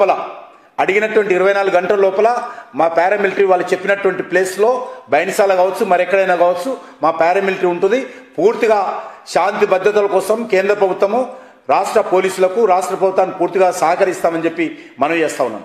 గంటల లోపల మా పారామిలిటరీ వాళ్ళు చెప్పినటువంటి ప్లేస్లో బైన్సాల కావచ్చు, మరెక్కడైనా కావచ్చు, మా పారామిలిటరీ ఉంటుంది. పూర్తిగా శాంతి భద్రతల కోసం కేంద్ర ప్రభుత్వము రాష్ట్ర పోలీసులకు రాష్ట్ర ప్రభుత్వాన్ని పూర్తిగా సహకరిస్తామని చెప్పి మనవి చేస్తా ఉన్నాను.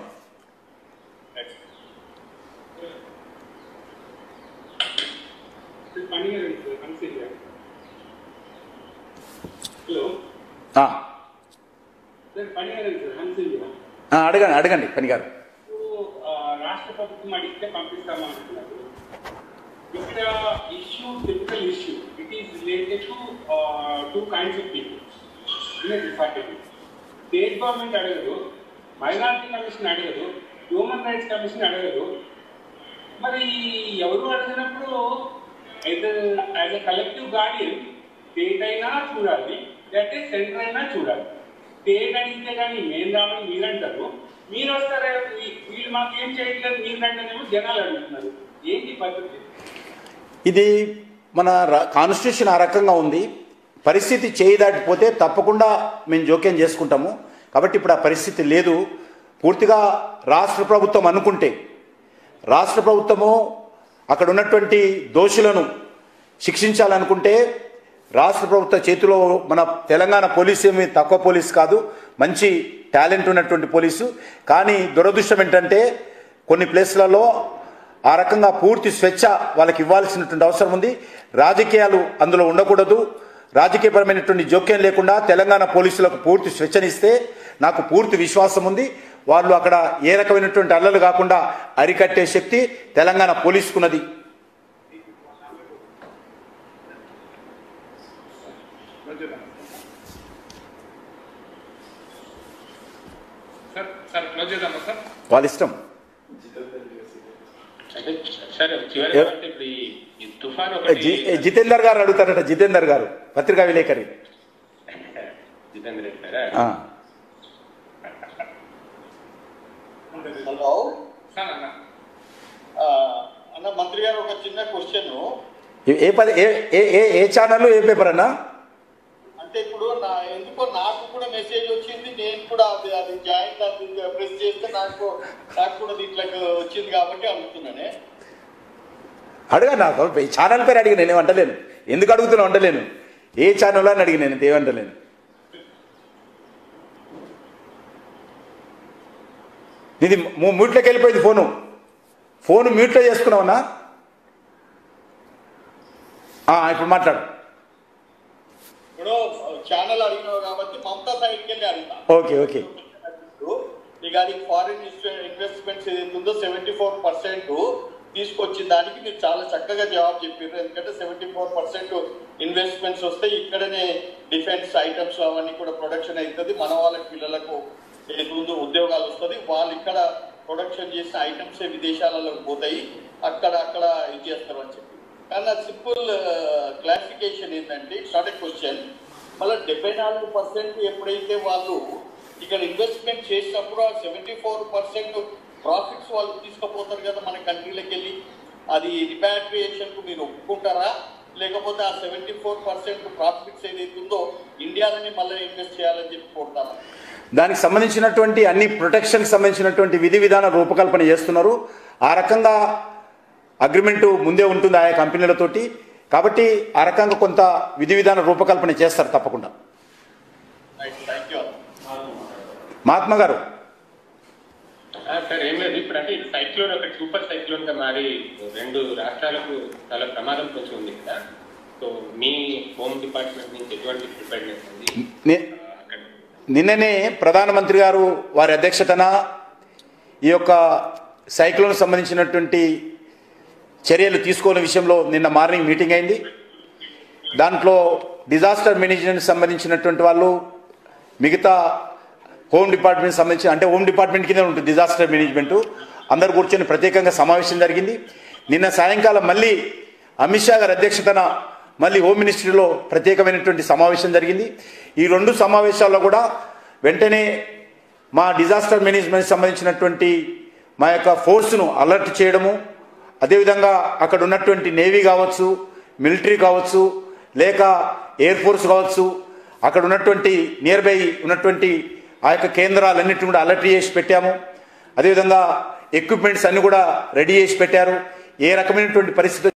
అడగండి పని గారు. రాష్ట్ర ప్రభుత్వం అడిగితే పంపిస్తామంటున్నారు. ఇక్కడ issue typical issue it is related to two kinds of people in a department. State government అడగదు, మైనారిటీ కమిషన్ అడగదు, హ్యూమన్ రైట్స్ కమిషన్ అడగదు. మరి ఎవరు అడిగినప్పుడు అయితే as a collective guardian state అయినా చూడాలి, లేకపోతే సెంటర్ అయినా చూడాలి. స్టేట్ అడిగితే కానీ మేము రామని మీరంటారు, మీరు వస్తారా వీళ్ళు మాకు ఏం చేయట్లేదు మీరంటేనేమో జనాలు అడుగుతున్నారు. ఏంటి పద్ధతి? ఇది మన కాన్స్టిట్యూషన్ ఆ రకంగా ఉంది. పరిస్థితి చేయి దాటిపోతే తప్పకుండా మేము జోక్యం చేసుకుంటాము. కాబట్టి ఇప్పుడు ఆ పరిస్థితి లేదు. పూర్తిగా రాష్ట్ర ప్రభుత్వం అనుకుంటే, రాష్ట్ర ప్రభుత్వము అక్కడ ఉన్నటువంటి దోషులను శిక్షించాలనుకుంటే రాష్ట్ర ప్రభుత్వ చేతిలో మన తెలంగాణ పోలీసు ఏమి తక్కువ పోలీసు కాదు, మంచి టాలెంట్ ఉన్నటువంటి పోలీసు. కానీ దురదృష్టం ఏంటంటే కొన్ని ప్లేస్లలో ఆ రకంగా పూర్తి స్వేచ్ఛ వాళ్ళకి ఇవ్వాల్సినటువంటి అవసరం ఉంది. రాజకీయాలు అందులో ఉండకూడదు. రాజకీయపరమైనటువంటి జోక్యం లేకుండా తెలంగాణ పోలీసులకు పూర్తి స్వేచ్ఛనిస్తే నాకు పూర్తి విశ్వాసం ఉంది వాళ్ళు అక్కడ ఏ రకమైనటువంటి అల్లలు కాకుండా అరికట్టే శక్తి తెలంగాణ పోలీసుకున్నది. వాళ్ళ ఇష్టం. జితేందర్ గారు అడుగుతారట. జితేందర్ గారు పత్రికా విలేకరి. హలో అన్న, మంత్రి గారు ఒక చిన్న క్వశ్చన్. ఏ ఛానల్ ఏ పేపర్ అన్నా? అంటే ఇప్పుడు ఎందుకో నాకు కూడా మెసేజ్ వచ్చింది, నేను కూడా అది జాయిన్ ప్రెస్ చేస్తే నాకు కూడా దీంట్లోకి వచ్చింది కాబట్టి అడుగుతున్నానే. అడగా నాకు ఛానల్ పేరు అడిగి నేను ఏమంటలేను. ఎందుకు అడుగుతున్నా అంటలేను. ఏ ఛానల్ అని అడిగి నేను ఏమంటలేను. ఇది మ్యూట్లోకి వెళ్ళిపోయింది. ఫోన్ మ్యూట్లో చేసుకున్నావన్నా? ఇప్పుడు మాట్లాడు. ఇప్పుడు ఛానల్ అడిగినావు కాబట్టి మమతా సైడ్కి వెళ్ళి అడుగుతా. ఓకే. ఇక అది ఫారిన్ ఇన్వెస్ట్మెంట్స్ ఏదైతుందో 74% తీసుకొచ్చిన దానికి మీరు చాలా చక్కగా జవాబు చెప్పారు. ఎందుకంటే 74% ఇన్వెస్ట్మెంట్స్ వస్తే ఇక్కడనే డిఫెన్స్ ఐటమ్స్ అవన్నీ కూడా ప్రొడక్షన్ అవుతుంది. మన వాళ్ళకి పిల్లలకు ముందు ఉద్యోగాలు వస్తుంది. వాళ్ళు ఇక్కడ ప్రొడక్షన్ చేసిన ఐటమ్సే విదేశాలలోకి పోతాయి, అక్కడ ఇది చేస్తారు అని చెప్పి. కానీ సింపుల్ క్లారిఫికేషన్ ఏంటంటే ఇట్స్ నాట్ ఎ క్వశ్చన్. మళ్ళీ 74% ఎప్పుడైతే వాళ్ళు ఇక్కడ ఇన్వెస్ట్మెంట్ చేసినప్పుడు ఆ 74% ప్రాఫిట్స్ వాళ్ళు తీసుకుపోతారు కదా మన కంట్రీలోకి వెళ్ళి, అది రిపాట్రియేషన్కు మీరు ఒప్పుకుంటారా? లేకపోతే ఆ 74% ప్రాఫిట్స్ ఏదైతే ఉందో ఇండియాలోనే మళ్ళీ ఇన్వెస్ట్ చేయాలని చెప్పి కోరుతారా? దానికి సంబంధించినటువంటి అన్ని ప్రొటెక్షన్కి సంబంధించినటువంటి విధి విధాన రూపకల్పన చేస్తున్నారు. ఆ రకంగా అగ్రిమెంటు ముందే ఉంటుంది ఆయా కంపెనీలతోటి. కాబట్టి ఆ రకంగా కొంత విధి విధాన రూపకల్పన చేస్తారు తప్పకుండా. మహాత్మా గారు. సార్ ఏం లేదు, ఇప్పుడు అంటే సైక్లోన్ ఒక సూపర్ సైక్లోన్ గా మారి 2 రాష్ట్రాలకు చాలా ప్రమాదం కొంచెం ఉంది కదా. సో మీ హోమ్ డిపార్ట్మెంట్ నుంచి ఎటువంటి ప్రిపేర్నెస్ ఉంది? నిన్ననే ప్రధానమంత్రి గారు వారి అధ్యక్షతన ఈ యొక్క సైక్లోన్ సంబంధించినటువంటి చర్యలు తీసుకునే విషయంలో నిన్న మార్నింగ్ మీటింగ్ అయింది. దాంట్లో డిజాస్టర్ మేనేజ్మెంట్ సంబంధించినటువంటి వాళ్ళు, మిగతా హోమ్ డిపార్ట్మెంట్ సంబంధించిన, అంటే హోమ్ డిపార్ట్మెంట్ కింద ఉంటుంది డిజాస్టర్ మేనేజ్మెంట్, అందరు కూర్చొని ప్రత్యేకంగా సమావేశం జరిగింది. నిన్న సాయంకాలం మళ్ళీ అమిత్ షా గారి అధ్యక్షతన మళ్ళీ హోమ్ మినిస్ట్రీలో ప్రత్యేకమైనటువంటి సమావేశం జరిగింది. ఈ 2 సమావేశాల్లో కూడా వెంటనే మా డిజాస్టర్ మేనేజ్మెంట్ సంబంధించినటువంటి మా యొక్క ఫోర్స్ను అలర్ట్ చేయడము, అదేవిధంగా అక్కడ ఉన్నటువంటి నేవీ కావచ్చు, మిలిటరీ కావచ్చు, లేక ఎయిర్ ఫోర్స్ కావచ్చు, అక్కడ ఉన్నటువంటి నియర్ బై ఉన్నటువంటి ఆ యొక్క కేంద్రాలన్నింటినీ కూడా అలర్ట్ చేసి పెట్టాము. అదేవిధంగా ఎక్విప్మెంట్స్ అన్ని కూడా రెడీ చేసి పెట్టారు. ఏ రకమైనటువంటి పరిస్థితి